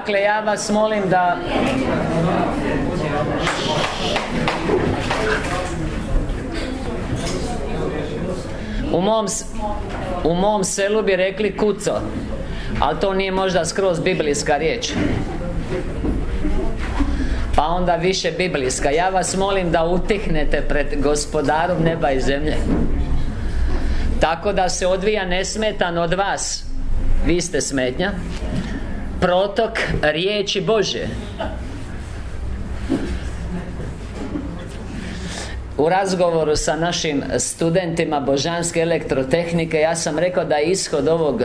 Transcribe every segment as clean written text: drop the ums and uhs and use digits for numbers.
Dakle, ja vas molim da u mom selu bi rekli kuco, ali to nije možda skroz biblijska riječ, pa onda više biblijska. Ja vas molim da utihnete pred Gospodarom neba i zemlje, tako da se odvija nesmetan od vas, vi ste smetnja, protok riječi Božje. U razgovoru sa našim studentima božanske elektrotehnike ja sam rekao da je ishod ovog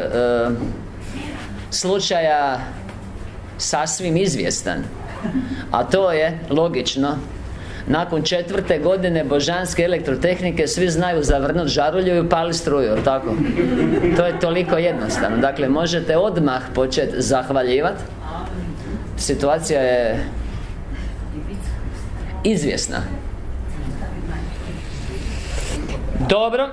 slučaja sasvim izvjestan. A to je logično. Nakon 4. godine božanske elektrotehnike svi znaju zavrnuti žarulju i upali struju, tako? To je toliko jednostavno. Dakle, možete odmah početi zahvaljivati. Situacija je izvjesna. Dobro.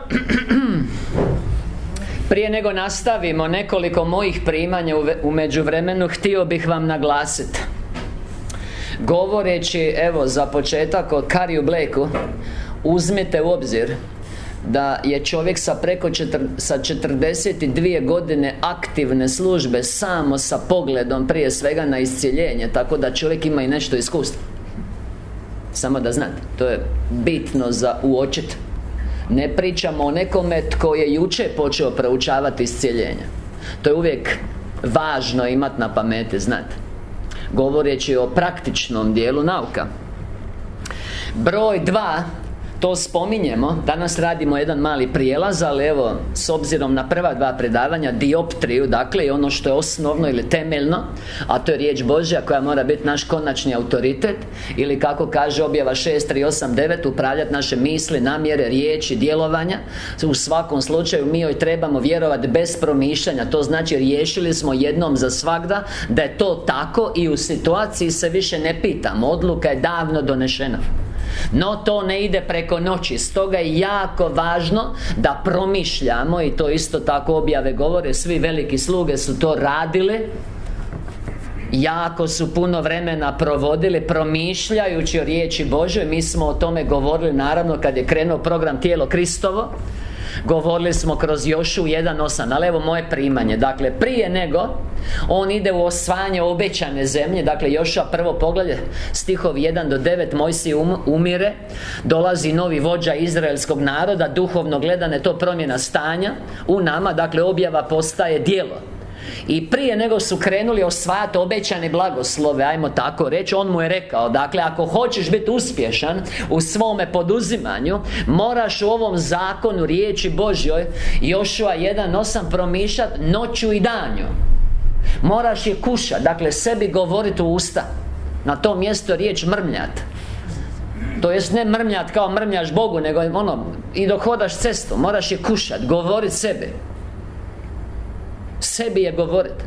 Prije nego nastavimo nekoliko mojih primanja u međuvremenu, htio bih vam naglasiti, govoreći, evo, za početak o Kariju Blakeu, uzmite u obzir da je čovjek sa preko sa 42 godine aktivne službe samo sa pogledom prije svega na iscjeljenje, tako da čovjek ima i nešto iskustva. Samo da znate, to je bitno za uočiti. Ne pričamo o nekome tko je jučer počeo proučavati iscjeljenje. To je uvijek važno imati na pameti, znate, govoreći o praktičnom dijelu nauka. Broj 2, to spominjemo, danas radimo jedan mali prijelaz, ali evo, s obzirom na prva 2 predavanja, dioptriju, dakle, i ono što je osnovno ili temeljno, a to je riječ Božja koja mora biti naš konačni autoritet, ili kako kaže objava 6.3.8.9, upravljati naše misli, namjere, riječi, djelovanja. U svakom slučaju mi joj trebamo vjerovati bez promišljanja. To znači riješili smo jednom za svagda da je to tako i u situaciji se više ne pitamo. Odluka je davno donešena. No to ne ide preko noći. Stoga je jako važno da promišljamo, i to isto tako objave govore, svi veliki sluge su to radili, jako su puno vremena provodili promišljajući o riječi Božoj. Mi smo o tome govorili naravno kad je krenuo program Tijelo Kristovo. Govorili smo kroz Jošu 1.8. Ali evo moje primanje. Dakle, prije nego on ide u osvajanje obećane zemlje, dakle Joša 1. poglavlje, stihovi 1 do 9, Mojsij umire, dolazi novi vođa izraelskog naroda, duhovno gledane to promjena stanja u nama, dakle objava postaje djelo. I prije nego su krenuli osvajati obećane blagoslove, ajmo tako reći, on mu je rekao, dakle, ako hoćeš biti uspješan u svome poduzimanju, moraš u ovom zakonu riječi Božjoj, Jošua 1.8, promišljati noću i danju. Moraš je kušati, dakle, sebi govoriti u usta. Na to mjesto riječ mrmljat. To jest ne mrmljat kao mrmljaš Bogu, nego ono, i dok hodaš cestu, moraš je kušati, govoriti sebi. Sebi je govoriti,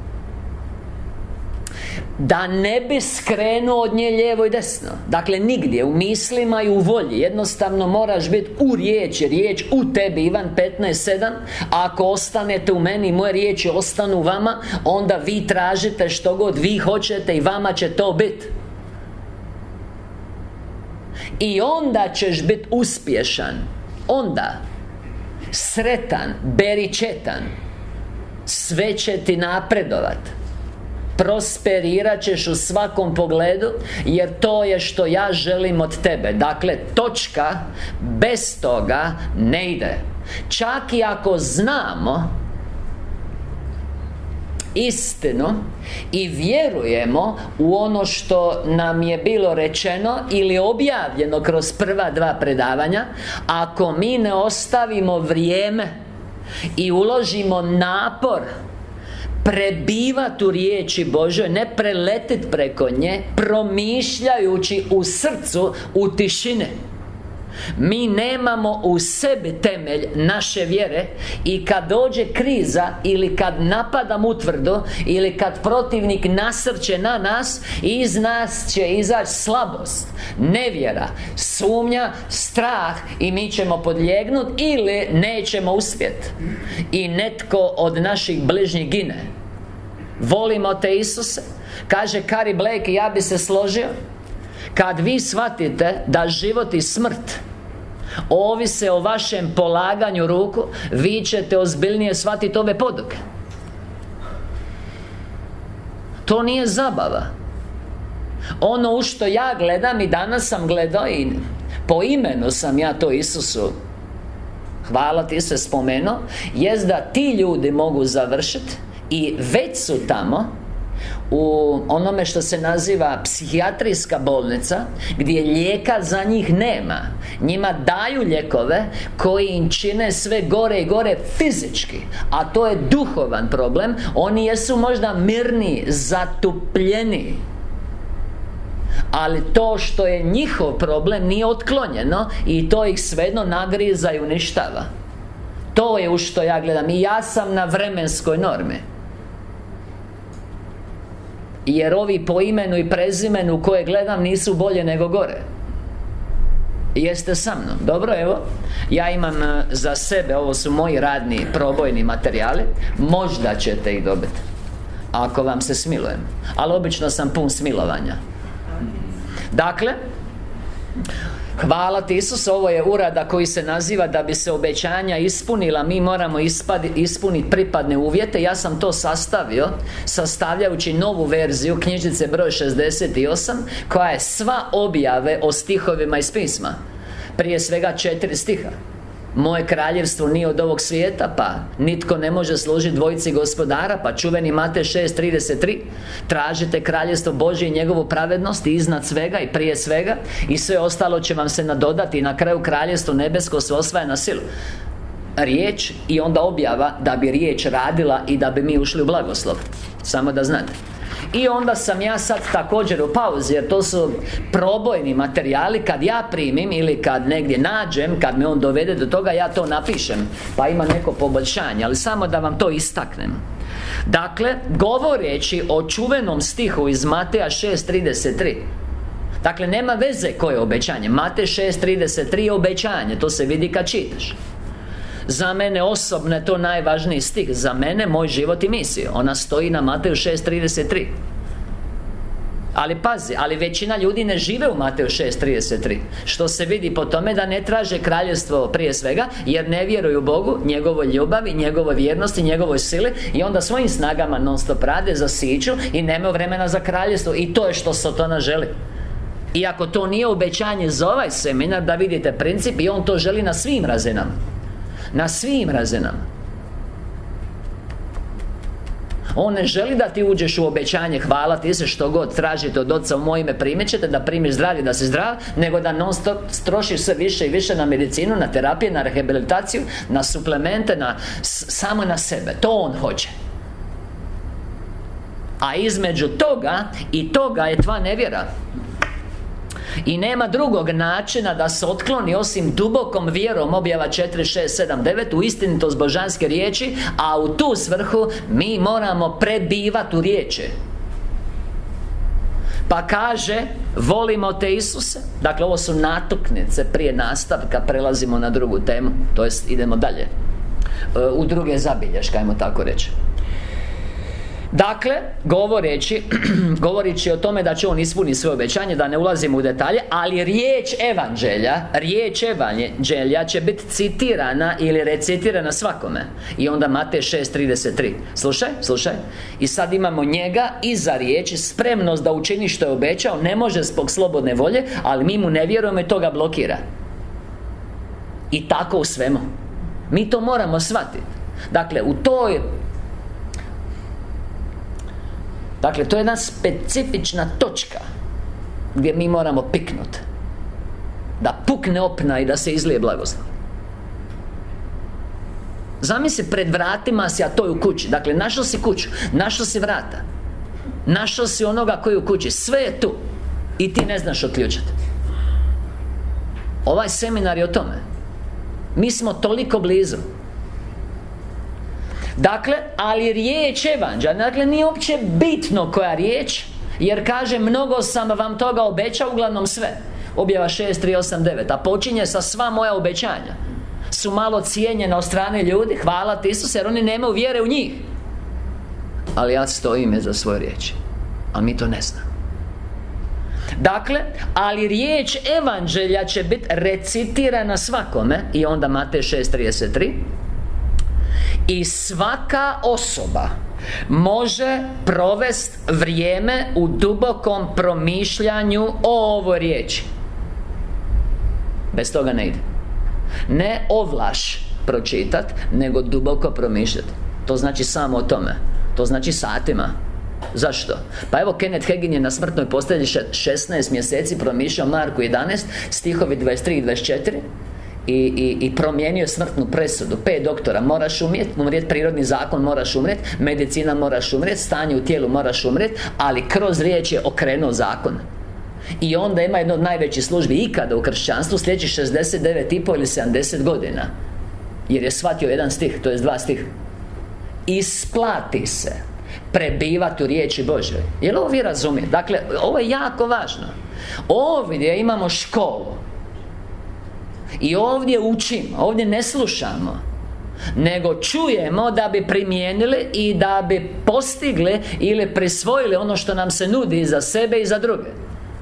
da ne bi skrenuo od nje lijevo i desno. Dakle, nigdje, u mislima i u volji. Jednostavno moraš biti u riječi, riječ u tebi. Ivan 15.7. Ako ostanete u meni, moje riječi ostanu u vama, onda vi tražite što god vi hoćete i vama će to biti. I onda ćeš biti uspješan. Onda sretan, beričetan. Sve će ti napredovat. Prosperirat ćeš u svakom pogledu, jer to je što ja želim od tebe. Dakle, točka. Bez toga ne ide. Čak i ako znamo istinu i vjerujemo u ono što nam je bilo rečeno ili objavljeno kroz prva 2 predavanja, ako mi ne ostavimo vrijeme i uložimo napor prebivati u riječi Božoj, ne preletiti preko nje, promišljajući u srcu, u tišini, mi nemamo u sebi temelj naše vjere. I kad dođe kriza, ili kad napadam utvrdo, ili kad protivnik nasrće na nas, iz nas će izaći slabost, nevjera, sumnja, strah, i mi ćemo podlijegnuti ili nećemo uspjeti. I netko od naših bližnjih gine. Volimo te Isuse. Kaže Cary Blake, ja bi se složio, kad vi shvatite da život i smrt ovise o vašem polaganju ruku, vi ćete ozbiljnije shvatiti ove poduke. To nije zabava. Ono u što ja gledam, i danas sam gledao, i po imenu sam ja to Isusu, hvala ti se, spomenuo, jest da ti ljudi mogu završiti, i već su tamo, u onome što se naziva psihijatrijska bolnica, gdje lijeka za njih nema. Njima daju lijekove koji im čine sve gore i gore fizički, a to je duhovan problem. Oni jesu možda mirniji, zatupljeniji, ali to što je njihov problem nije otklonjeno, i to ih svejedno nagriza i uništava. To je u što ja gledam, i ja sam na vremenskoj normi. Jer ovi po imenu i prezimenu koje gledam nisu bolje nego gore. Jeste sa mnom? Dobro, evo, ja imam za sebe, ovo su moji radni probojni materijali. Možda ćete ih dobiti, ako vam se smilujem, ali obično sam pun smilovanja. Dakle, hvala ti Isus, ovo je uradak koji se naziva da bi se obećanja ispunila, mi moramo ispuniti pripadne uvjete. Ja sam to sastavljajući novu verziju knjižice broj 68, koja je sva objave o stihovima iz pisma. Prije svega 4 stiha. Moje kraljevstvo nije od ovog svijeta, pa nitko ne može služiti dvojici gospodara, pa čuveni Matej 6:33. Tražite kraljevstvo Božje i njegovu pravednost, i iznad svega i prije svega, i sve ostalo će vam se nadodati, i na kraju kraljevstvo nebesko se osvaja na silu. Riječ, i onda objava da bi riječ radila i da bi mi ušli u blagoslov. Samo da znate. I onda sam ja sad također u pauzi, jer to su probojni materijali. Kad ja primim ili kad negdje nađem, kad me on dovede do toga, ja to napišem, pa ima neko poboljšanje, ali samo da vam to istaknem. Dakle, govoreći o čuvenom stihu iz Mateja 6:33, dakle, nema veze koje je obećanje. Matej 6:33 je obećanje, to se vidi kad čitaš. Za mene osobno je to najvažniji stih. Za mene, moj život i misija. Ona stoji na Mateju 6:33. Ali pazi, ali većina ljudi ne žive u Mateju 6:33, što se vidi po tome da ne traže kraljevstvo prije svega, jer ne vjeruju Bogu, njegovoj ljubavi, njegovoj vjernosti, njegovoj sili, i onda svojim snagama non stop rade, zasiću i nemaju vremena za kraljevstvo. I to je što Satana želi. Iako to nije obećanje za ovaj seminar, da vidite princip, i on to želi na svim razinama. Na svim razinama. On ne želi da ti uđeš u obećanje, hvala ti se, što god tražite od Oca u moje ime primit ćete, da primiš zdravlje, da si zdrav, nego da non stop trošiš sve više i više na medicinu, na terapije, na rehabilitaciju, na suplemente, samo na sebe. To on hoće. A između toga i toga je tva nevjera. I nema drugog načina da se otkloni osim dubokom vjerom, objava 4, 6, 7, 9, u istinitost božanske riječi, a u tu svrhu mi moramo prebivati u riječi. Pa kaže, volimo te Isuse. Dakle, ovo su natuknice prije nastavka, prelazimo na drugu temu, to jest idemo dalje u druge zabilješke, ajmo tako reći. Dakle, govoreći o tome da će on ispuniti svoje obećanje, da ne ulazimo u detalje, ali riječ evanđelja će biti citirana ili recitirana svakome. I onda Matej 6:33. Slušaj. I sad imamo njega iza riječi, spremnost da učini što je obećao, ne može zbog slobodne volje, ali mi mu ne vjerujemo i to ga blokira. I tako u svemu. Mi to moramo shvatiti. Dakle, to je jedna specifična točka gdje mi moramo piknuti, da pukne opna i da se izlije blagoslov. Zamisli, pred vratima si, a to je u kući. Dakle, našao si kuću, našao si vrata, našao si onoga koji je u kući, sve je tu i ti ne znaš otključati. Ovaj seminar je o tome. Mi smo toliko blizu. Dakle, ali riječ evanđelja, dakle, nije uopće bitno koja riječ, jer kaže, mnogo sam vam toga obećao, uglavnom sve. Objava 6:3-8-9. A počinje sa sva moja obećanja su malo cijenjena od strane ljudi, hvala ti Isuse, jer oni nemaju vjere u njih. ali ja stojim iza svoje riječi. Ali mi to ne znamo. Dakle, ali riječ evanđelja će biti recitirana svakome. I onda Matej 6:33. I svaka osoba može provesti vrijeme u dubokom promišljanju o ovoj riječi. Bez toga ne ide. Ne ovlaš pročitat, nego duboko promišljati. To znači samo o tome. To znači satima. Zašto? Pa evo, Kenneth Hagin je na smrtnoj postelji 16 mjeseci promišljao Marku 11, stihovi 23 i 24 i promijenio smrtnu presudu. 5 doktora, moraš umrijeti, prirodni zakon, moraš umrijeti, medicina, moraš umrijeti, stanje u tijelu, moraš umrijeti, ali kroz riječ je okrenuo zakon. I onda ima jedno od najvećih službi ikada u kršćanstvu, sljedećih 69,5 ili 70 godina, jer je shvatio jedan stih, to je 2 stih. Isplati se prebivati u riječi Božoj. Jel ovo vi razumijete? Dakle, ovo je jako važno. Ovdje imamo školu i ovdje učimo, ovdje ne slušamo, nego čujemo da bi primijenili i da bi postigli ili prisvojili ono što nam se nudi za sebe i za druge.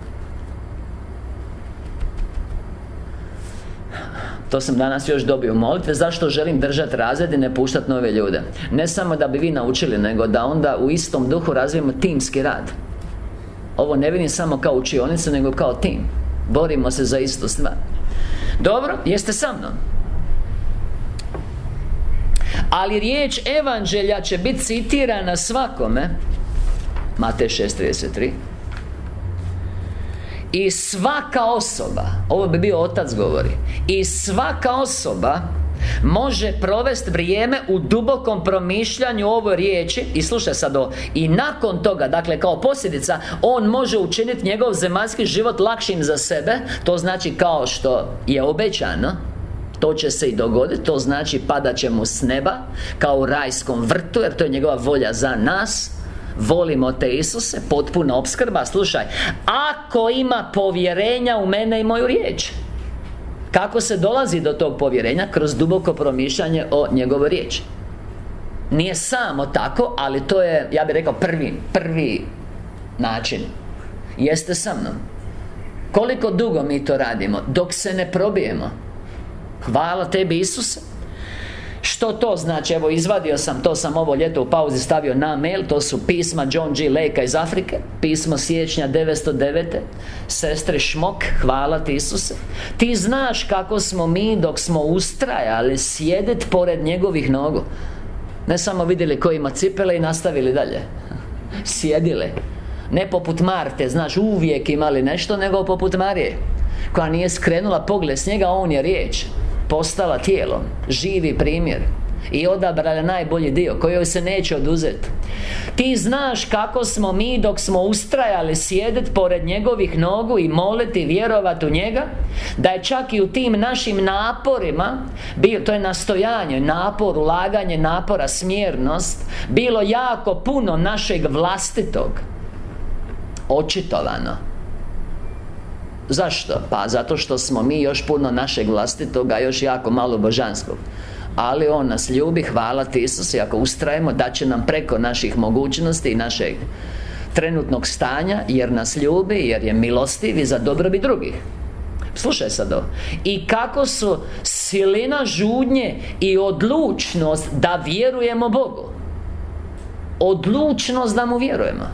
To sam danas još dobio u molitve. Zašto želim držati razred i ne puštati nove ljude? Ne samo da bi vi naučili, nego da onda u istom duhu razvijemo timski rad. Ovo ne vidim samo kao učionicu, nego kao tim. Borimo se za istu stvar. Dobro, jeste sa mnom? Ali riječ evanđelja će biti citirana svakome. Matej 6:33. I svaka osoba, ovo bi bio Otac govori, i svaka osoba može provesti vrijeme u dubokom promišljanju ovoj riječi. I slušaj sad ovo. I nakon toga, dakle kao posljedica, on može učiniti njegov zemaljski život lakšim za sebe. To znači kao što je obećano, to će se i dogoditi. To znači padat će mu s neba kao u rajskom vrtu, jer to je njegova volja za nas. Volimo te, Isuse, potpuna opskrba. Slušaj, ako ima povjerenja u mene i moju riječ. Kako se dolazi do tog povjerenja? Kroz duboko promišljanje o njegovoj riječi. Nije samo tako, ali to je, ja bih rekao, prvi način. Jeste sa mnom? Koliko dugo mi to radimo? Dok se ne probijemo. Hvala tebi, Isuse. Što to znači? Evo, izvadio sam, to sam ovo ljeto u pauzi stavio na mail. To su pisma John G. Lakea iz Afrike. Pismo siječnja 1909. Sestre Šmok, hvala ti, Isuse. Ti znaš kako smo mi, dok smo ustrajali sjedit pored njegovih nogu, ne samo vidjeli ko ima cipele i nastavili dalje. Sjedile. Ne poput Marte, znaš, uvijek imali nešto, nego poput Marije, koja nije skrenula pogled s njega, on je riječ, postala tijelo, živi primjer, i odabrala najbolji dio koji joj se neće oduzeti. Ti znaš kako smo mi, dok smo ustrajali sjediti pored njegovih nogu i moliti, vjerovati u njega, da je čak i u tim našim naporima bio, to je nastojanje, napor, ulaganje napora, smjernost, bilo jako puno našeg vlastitog očitovano. Zašto? Pa zato što smo mi još puno našeg vlastitoga, još jako malo božanskog. Ali on nas ljubi, hvala ti, Isus, i ako ustrajemo, da će nam preko naših mogućnosti i našeg trenutnog stanja, jer nas ljubi, jer je milostiv i za dobrobit drugih. Slušaj sad ovo. I kako su silina žudnje i odlučnost da vjerujemo Bogu. Odlučnost da mu vjerujemo.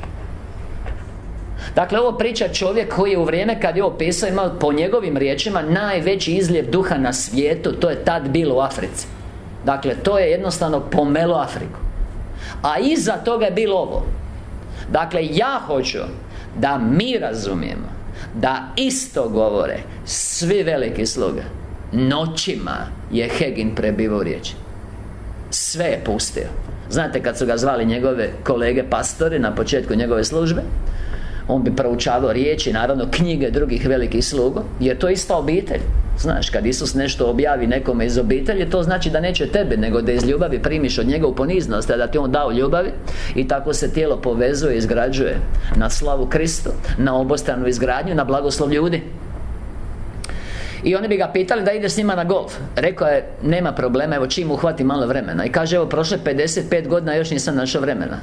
Dakle, ovo priča čovjek koji je u vrijeme kad je ovo pisao imao, po njegovim riječima, najveći izljev duha na svijetu. To je tad bilo u Africi. Dakle, to je jednostavno pomelo Afriku. A iza toga je bilo ovo. Dakle, ja hoću da mi razumijemo da isto govore svi veliki sluge. Noćima je Hagin prebivao riječi. Sve je pustio. Znate, kad su ga zvali njegove kolege pastori na početku njegove službe, on bi proučavao riječi, naravno knjige drugih velikih sluga, jer to je ista obitelj. Znaš, kad Isus nešto objavi nekome iz obitelji, to znači da neće tebe, nego da iz ljubavi primiš od njega u poniznost, da ti on dao ljubavi, i tako se tijelo povezuje i izgrađuje na slavu Kristu, na obostranu izgradnju, na blagoslov ljudi. I oni bi ga pitali da ide s njima na golf. Rekao je, nema problema, evo čim uhvati malo vremena. I kaže, evo prošle 55 godina još nisam našao vremena.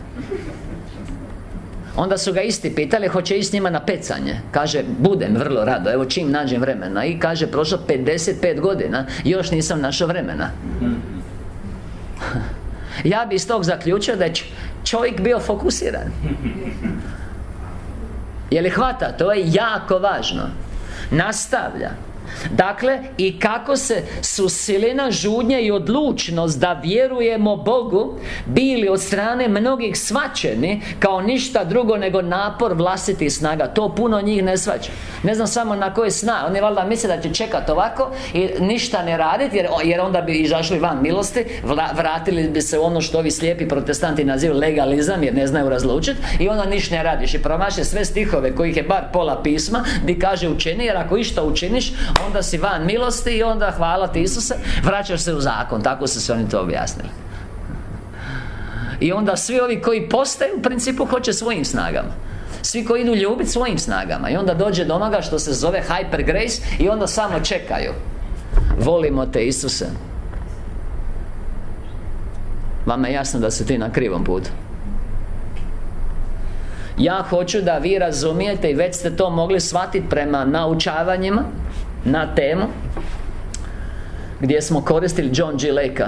Onda su ga isti pitali, hoće ići s njima na pecanje. Kaže, budem vrlo rado, evo čim nađem vremena. I kaže, prošlo 55 godina, još nisam našao vremena. Ja bi iz tog zaključio da je čovjek bio fokusiran. Je li hvata? To je jako važno. Nastavlja. Dakle, i kako su silina žudnje i odlučnost da vjerujemo Bogu bili od strane mnogih shvaćeni kao ništa drugo nego napor vlastitih snaga. To puno njih ne shvaća. Ne znam samo na koje snaga. Oni valjda misle da će čekati ovako i ništa ne raditi, jer onda bi izašli van milosti, vratili bi se u ono što ovi slijepi protestanti nazivaju legalizam, jer ne znaju razlučiti, i onda ništa ne radiš i promaše sve stihove kojih je bar pola pisma gdje kaže učini, jer ako išta učiniš onda si van milosti i onda hvala ti Isuse, vraćaš se u zakon. Tako su se oni to objasnili. I onda svi ovi koji postaju u principu hoće svojim snagama. Svi koji idu ljubiti svojim snagama. I onda dođe do onoga što se zove hyper grace i onda samo čekaju. Volimo te Isuse. Vama je jasno da si ti na krivom putu. Ja hoću da vi razumijete, i već ste to mogli shvatiti prema naučavanjima na temu gdje smo koristili John G. Lakea,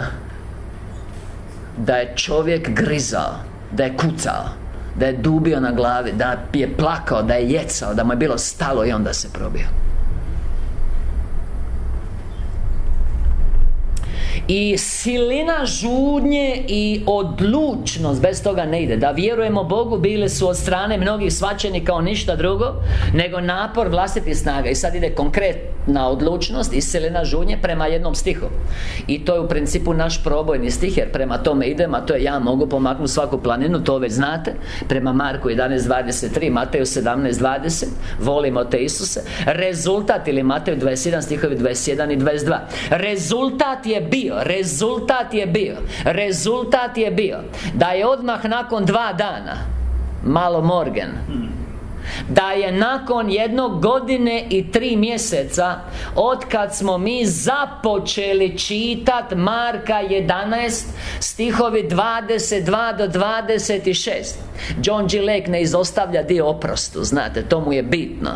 da je čovjek grizao, da je kucao, da je dubio na glavi, da je plakao, da je jecao, da mu je bilo stalo i onda se probio. I silina žudnje i odlučnost, bez toga ne ide. Da vjerujemo Bogu bili su od strane mnogih shvaćeni kao ništa drugo nego napor vlastitih snaga. I sad ide konkretna odlučnost i silina žudnje prema jednom stihu. I to je u principu naš probojni stih, jer prema tome idemo, a to je ja mogu pomaknuti svaku planinu, to već znate. Prema Marku 11.23, Mateju 17.20, volimo te Isuse. Rezultat, ili Mateju 27 stihovi 21 i 22. Rezultat je bio da je odmah nakon 2 dana, malo Morgan, da je nakon 1 godine i 3 mjeseca otkad smo mi započeli čitat Marka 11 stihovi 22 do 26. John G. Lake ne izostavlja dio oprostu, znate, to mu je bitno.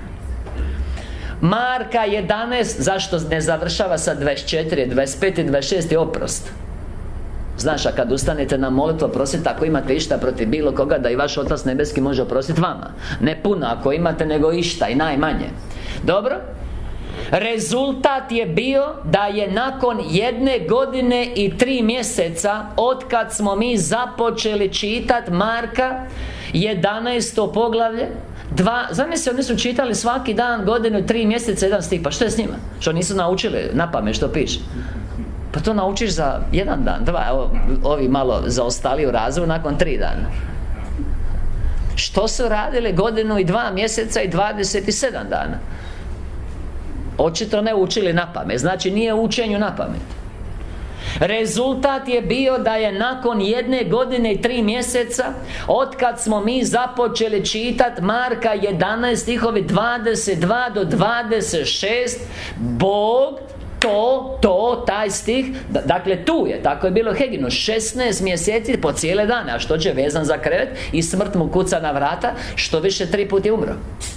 Marka 11, zašto ne završava sa 24, 25 i 26 je oprost. Znaš, a kad ustanete na molitvu oprostite ako imate išta protiv bilo koga, da i vaš Otac nebeski može oprostiti vama. Ne puno ako imate, nego išta i najmanje. Dobro? Rezultat je bio da je nakon 1 godine i 3 mjeseca otkad smo mi započeli čitat Marka 11. poglavlje, zamisli, oni su čitali svaki dan, godinu, 3 mjeseca, 1 stih. Pa što je s njima? Što nisu naučili na pamet što piše? Pa to naučiš za 1 dan, 2. Ovi malo zaostali u razvoju nakon 3 dana. Što su radili godinu i 2 mjeseca i 27 dana? Očito ne učili na pamet. Znači nije učenju na pamet. Rezultat je bio da je nakon 1 godine i 3 mjeseca otkad smo mi započeli čitat Marka 11 stihovi 22 do 26, Bog taj stih, dakle tu je, tako je bilo Heginu, 16 mjeseci po cijele dane. A što će, vezan za krevet i smrt mu kuca na vrata, što više 3 puta je umro.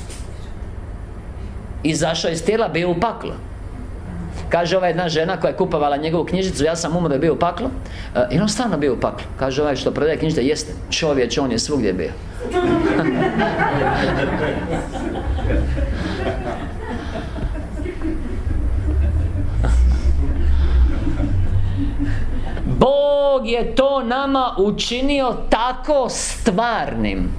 Izašao iz tijela, bio u paklu. Kaže ova jedna žena koja je kupovala njegovu knjižicu, ja sam umro i bio u paklu. I on stvarno bio u paklu. Kaže ovaj što prodaje knjižice, jeste, čovječ, on je svugdje bio. Bog je to nama učinio tako stvarnim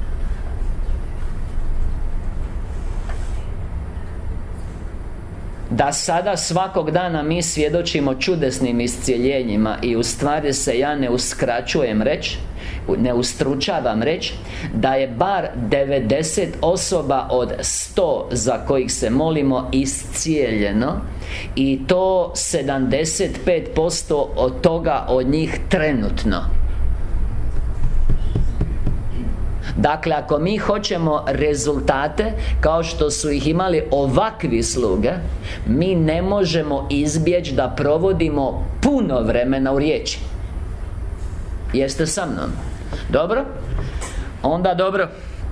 da sada svakog dana mi svjedočimo čudesnim iscijeljenjima. I u stvari se ja ne uskraćujem reći, ne ustručavam reći da je bar 90 osoba od 100 za kojih se molimo iscijeljeno, i to 75% od toga od njih trenutno. Dakle, ako mi hoćemo rezultate kao što su ih imali ovakvi sluge, mi ne možemo izbjeći da provodimo puno vremena u riječi. Jeste sa mnom? Dobro? Onda dobro.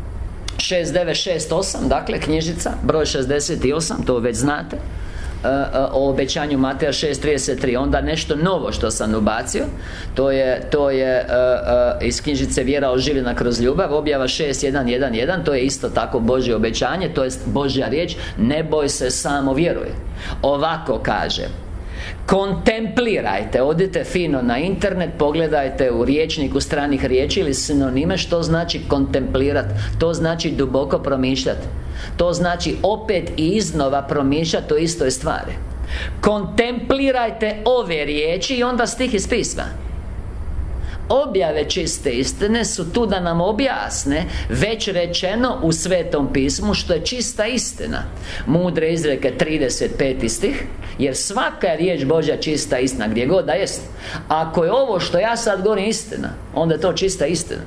6968, dakle knjižica, broj 68, to već znate, o obećanju Mateja 6.33. Onda nešto novo što sam ubacio, to je iz knjižice Vjera oživljena kroz ljubav, objava 6.1.1.1. To je isto tako Božje obećanje, to jest Božja riječ: ne boj se, samo vjeruj. Ovako kaže: kontemplirajte, odite fino na internet, pogledajte u rječniku stranih riječi ili sinonime što znači kontemplirati. To znači duboko promišljati. To znači opet i iznova promišljati o istoj stvari. Kontemplirajte ove riječi i onda stih iz pisma. Objave čiste istine su tu da nam objasne već rečeno u Svetom pismu što je čista istina. Mudre izreke 35. stih. Jer svaka je riječ Božja čista istina, gdje god da jest. Ako je ovo što ja sad govorim istina, onda je to čista istina.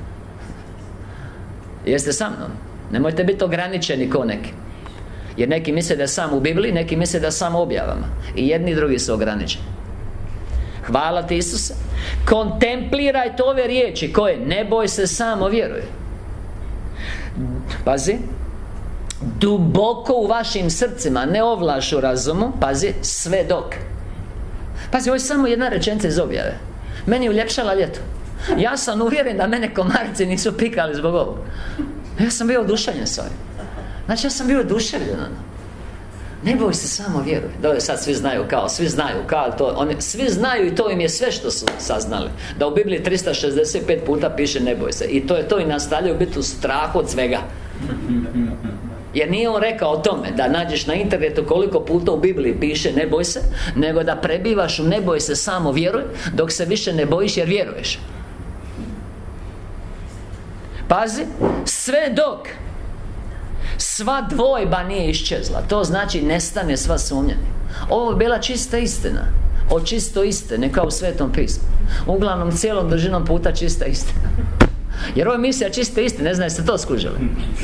Jeste sa mnom? Nemojte biti ograničeni ko neki. Jer neki misle da je samo u Bibliji, neki misle da je samo u objavama. I jedni i drugi su ograničeni. Hvala ti, Isuse. Kontemplirajte ove riječi koje: ne boj se, samo vjeruj. Pazi, duboko u vašim srcima, ne ovlaš u razumu. Pazi, sve dok. Pazi, ovo je samo jedna rečenica iz objave. Meni je uljepšala ljeto. Ja sam uvjeren da mene komarci nisu pikali zbog ovog. Ja sam bio oduševljen s ovim. Znači, ja sam bio oduševljen. Ne boj se, samo vjeruj. Dobro, sad svi znaju kao to, svi znaju i to im je sve što su saznali. Da u Bibliji 365 puta piše ne boj se. I to je to, i nastavljaju biti u strahu od svega. Jer nije on rekao o tome da nađeš na internetu koliko puta u Bibliji piše ne boj se, nego da prebivaš u ne boj se, samo vjeruj, dok se više ne bojiš jer vjeruješ. Pazi, sve dok sva dvojba nije iščezla. To znači nestane sva sumnja. Ovo je bila čista istina. O čisto istine, kao u Svetom pismu. Uglavnom cijelom dužinom puta čista istina. Jer ovo je misija čiste istine. Ne znam jeste to skužili.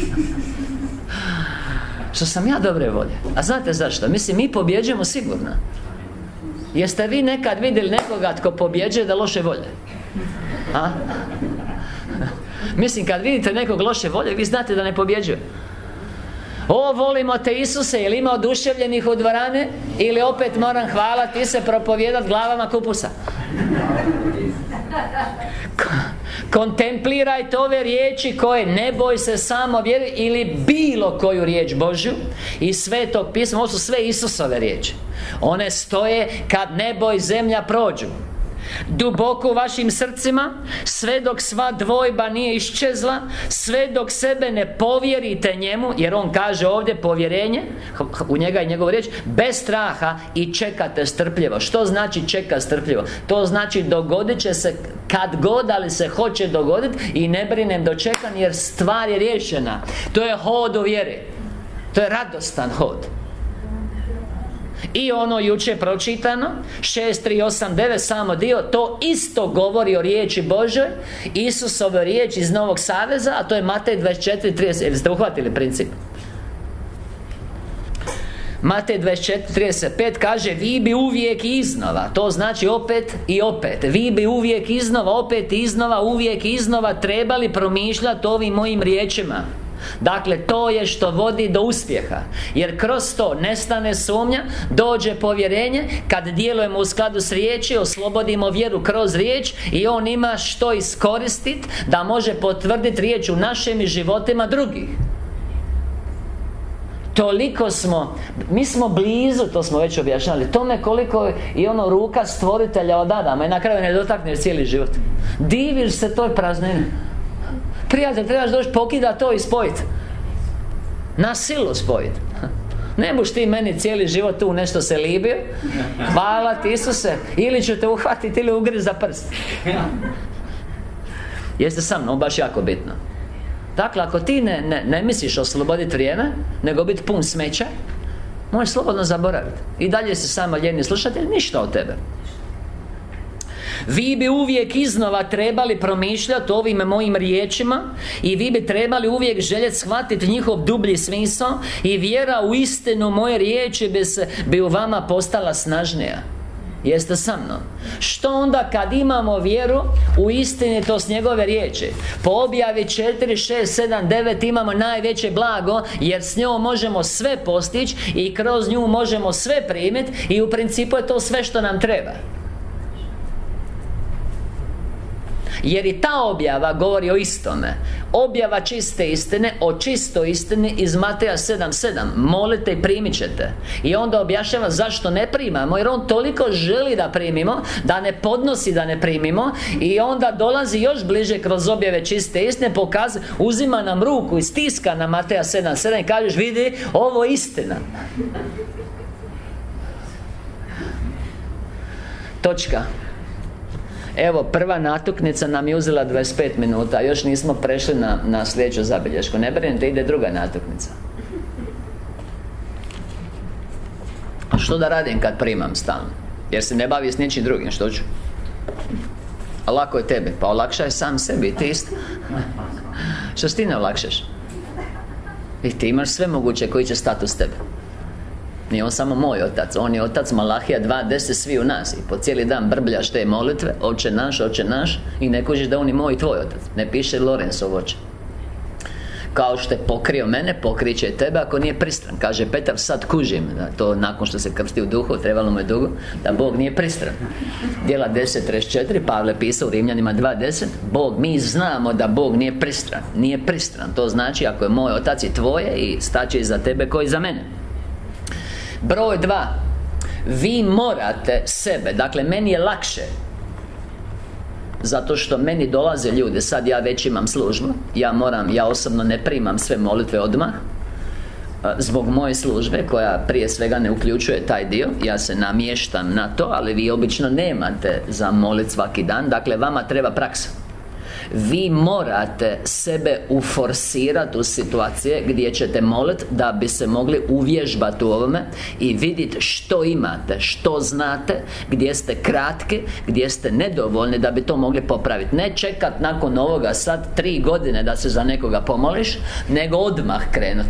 Što sam ja dobre volje. A znate zašto? Mislim, mi pobjeđujemo sigurno. Jeste vi nekad vidjeli nekoga tko pobjeđuje da loše volje? A? Mislim, kad vidite nekog loše volje, vi znate da ne pobjeđuje. O, volimo te, Isuse, ili ima oduševljenih u dvorane, ili opet moram, hvala ti se, propovijedat glavama kupusa. Kontemplirajte ove riječi koje ne boj se, samo vjeruj, ili bilo koju riječ Božju i Svetog pisma. Ovo su sve Isusove riječi. One stoje kad nebo i zemlja prođu. Duboko u vašim srcima, sve dok sva dvojba nije iščezla, sve dok sebe ne povjerite njemu, jer on kaže ovdje povjerenje u njega i njegovu riječ, bez straha, i čekate strpljivo. Što znači čeka strpljivo? To znači dogodit će se kad god, ali se hoće dogoditi, i ne brinem do čekanja, jer stvar je riješena. To je hod u vjeri. To je radostan hod. I ono jučer pročitano 6.3.8.9, samo dio, to isto govori o riječi Božoj, Isusove riječ iz Novog Saveza, a to je Matej 24.30. Jel ste uhvatili princip? Matej 24.35 kaže: vi bi uvijek iznova, to znači opet i opet, vi bi uvijek iznova, opet iznova, uvijek iznova trebali promišljati ovim mojim riječima. Dakle, to je što vodi do uspjeha. Jer kroz to nestane sumnja, dođe povjerenje. Kad djelujemo u skladu s riječi, oslobodimo vjeru kroz riječ, i on ima što iskoristiti da može potvrditi riječ u našim životima drugih. Toliko mi smo blizu, to smo već objašnjali, tome koliko i ono ruka stvoritelja od Adama i na kraju ne dotakne cijeli život. Diviš se toj praznini. Prijatelj, trebaš doći pokida to i spojiti. Na silu spojiti. Ne buš ti meni cijeli život tu nešto se libio. Hvala ti, Isuse. Ili ću te uhvatiti ili ugriz za prst. Jeste sa mnom, baš jako bitno. Dakle, ako ti ne misliš osloboditi vrijeme, nego biti pun smeća, možeš slobodno zaboraviti. I dalje si samo ljeni slušatelj, ništa od tebe. Vi bi uvijek iznova trebali promišljati ovim mojim riječima, i vi bi trebali uvijek željeti shvatiti njihov dublji smisao, i vjera u istinu moje riječi bi u vama postala snažnija. Jeste sa mnom? Što onda kad imamo vjeru u istinitost njegove riječi? Po objavi 4, 6, 7, 9 imamo najveće blago, jer s njom možemo sve postići i kroz nju možemo sve primiti, i u principu je to sve što nam treba. Jer i ta objava govori o istome. Objava čiste istine, o čistoj istini iz Mateja 7:7. Molite i primit ćete. I onda objašnjava zašto ne primamo, jer on toliko želi da primimo, da ne podnosi da ne primimo. I onda dolazi još bliže kroz objave čiste istine, uzima nam ruku i stiska na Mateja 7:7 i kažeš: vidi, ovo je istina. Točka. Evo, prva natuknica nam je uzela 25 minuta. Još nismo prešli na sljedeću zabilješku. Ne brinite, ide druga natuknica. A što da radim kad primam stalno? Jer se ne bavi s ničim drugim, što ću? A lako je tebi, pa olakšaj sam sebi, ti isto. Što ti ne olakšaš? I ti imaš sve moguće koji će stati uz tebe. Nije on samo moj otac, on je otac Malahija 2:10, svi u nas. I po cijeli dan brbljaš te molitve: Oče naš, i ne kužiš da on i moj i tvoj otac. Ne piše Lorenzov oče. Kao što je pokrio mene, pokriće i tebe ako nije pristran. Kaže Petar: sad kužim, da to nakon što se krsti u duhu, trebalo mu je dugo, da Bog nije pristran. Djela 10:34, Pavle pisao u Rimljanima 2:10, Bog, mi znamo da Bog nije pristran. Nije pristran, to znači ako je moj otac i tvoje, i staće i za tebe koji za mene. Broj 2. Vi morate sebe, dakle meni je lakše, zato što meni dolaze ljudi. Sad ja već imam službu, ja osobno ne primam sve molitve odmah, zbog moje službe koja prije svega ne uključuje taj dio. Ja se namještam na to, ali vi obično nemate za molit svaki dan. Dakle, vama treba praksa. Vi morate sebe uforsirati u situacije gdje ćete moliti, da bi se mogli uvježbati u ovome i vidjeti što imate, što znate, gdje ste kratki, gdje ste nedovoljni, da bi to mogli popraviti. Ne čekat nakon ovoga sad 3 godine da se za nekoga pomoliš, nego odmah krenut.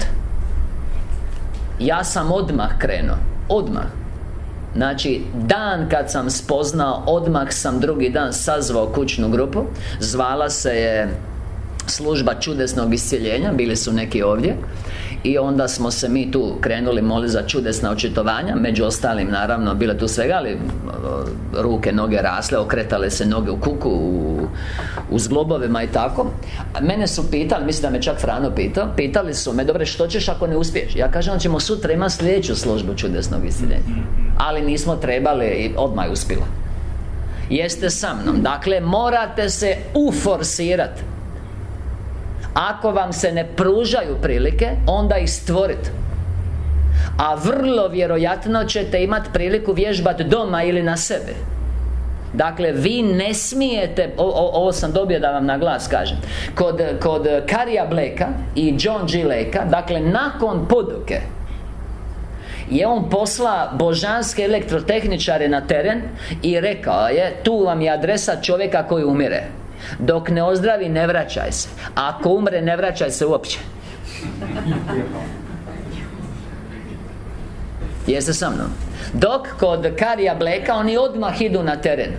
Ja sam odmah krenuo. Odmah. Znači, dan kad sam spoznao, odmah sam drugi dan sazvao kućnu grupu. Zvala se je Služba čudesnog iscjeljenja. Bili su neki ovdje. I onda smo se mi tu krenuli moliti za čudesna očitovanja. Među ostalim, naravno, bilo tu svega, ali ruke, noge rasle, okretale se noge u kuku, u zglobovima i tako. A mene su pitali, mislim da me čak Frano pitao, pitali su me: dobre, što ćeš ako ne uspiješ? Ja kažem da ćemo sutra imati sljedeću službu čudesnog iscjeljenja. Ali nismo trebali i odmah je uspjela. Jeste sa mnom? Dakle, morate se uforsirati. Ako vam se ne pružaju prilike, onda ih stvorite. A vrlo vjerojatno ćete imati priliku vježbati doma ili na sebe. Dakle, vi ne smijete, ovo sam dobio da vam na glas kažem, kod Karija Blacka i John G. Lakea, dakle, nakon poduke je on posla božanske elektrotehničare na teren i rekao je: tu vam je adresa čovjeka koji umire. Dok ne ozdravi, ne vraćaj se. A ako umre, ne vraćaj se uopće. Jeste sa mnom? Dok kod Karija Blacka oni odmah idu na teren.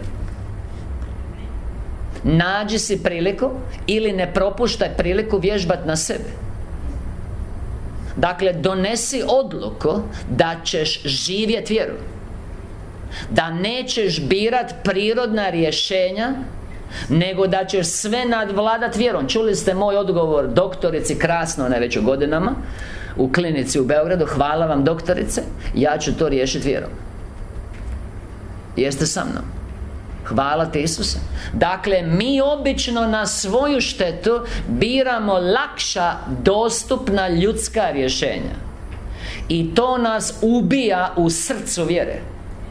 Nađi si priliku ili ne propuštaj priliku vježbat na sebe. Dakle, donesi odluku da ćeš živjeti vjeru, da nećeš birat prirodna rješenja, nego da ćeš sve nadvladat vjerom. Čuli ste moj odgovor doktorici, krasno, ona je već u godinama, u klinici u Beogradu: hvala vam doktorice, ja ću to riješiti vjerom. Jeste sa mnom? Hvala ti Isuse. Dakle, mi obično na svoju štetu biramo lakša, dostupna ljudska rješenja. I to nas ubija u srcu vjere.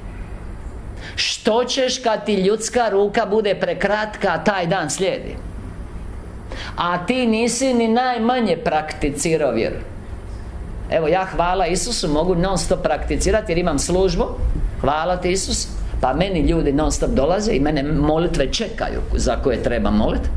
Što ćeš kad ti ljudska ruka bude prekratka, a taj dan slijedi? A ti nisi ni najmanje prakticirao vjeru. Evo, ja hvala Isusu mogu non stop prakticirati jer imam službu. Hvala ti Isus. Pa meni ljudi non stop dolaze i mene molitve čekaju za koje treba moliti.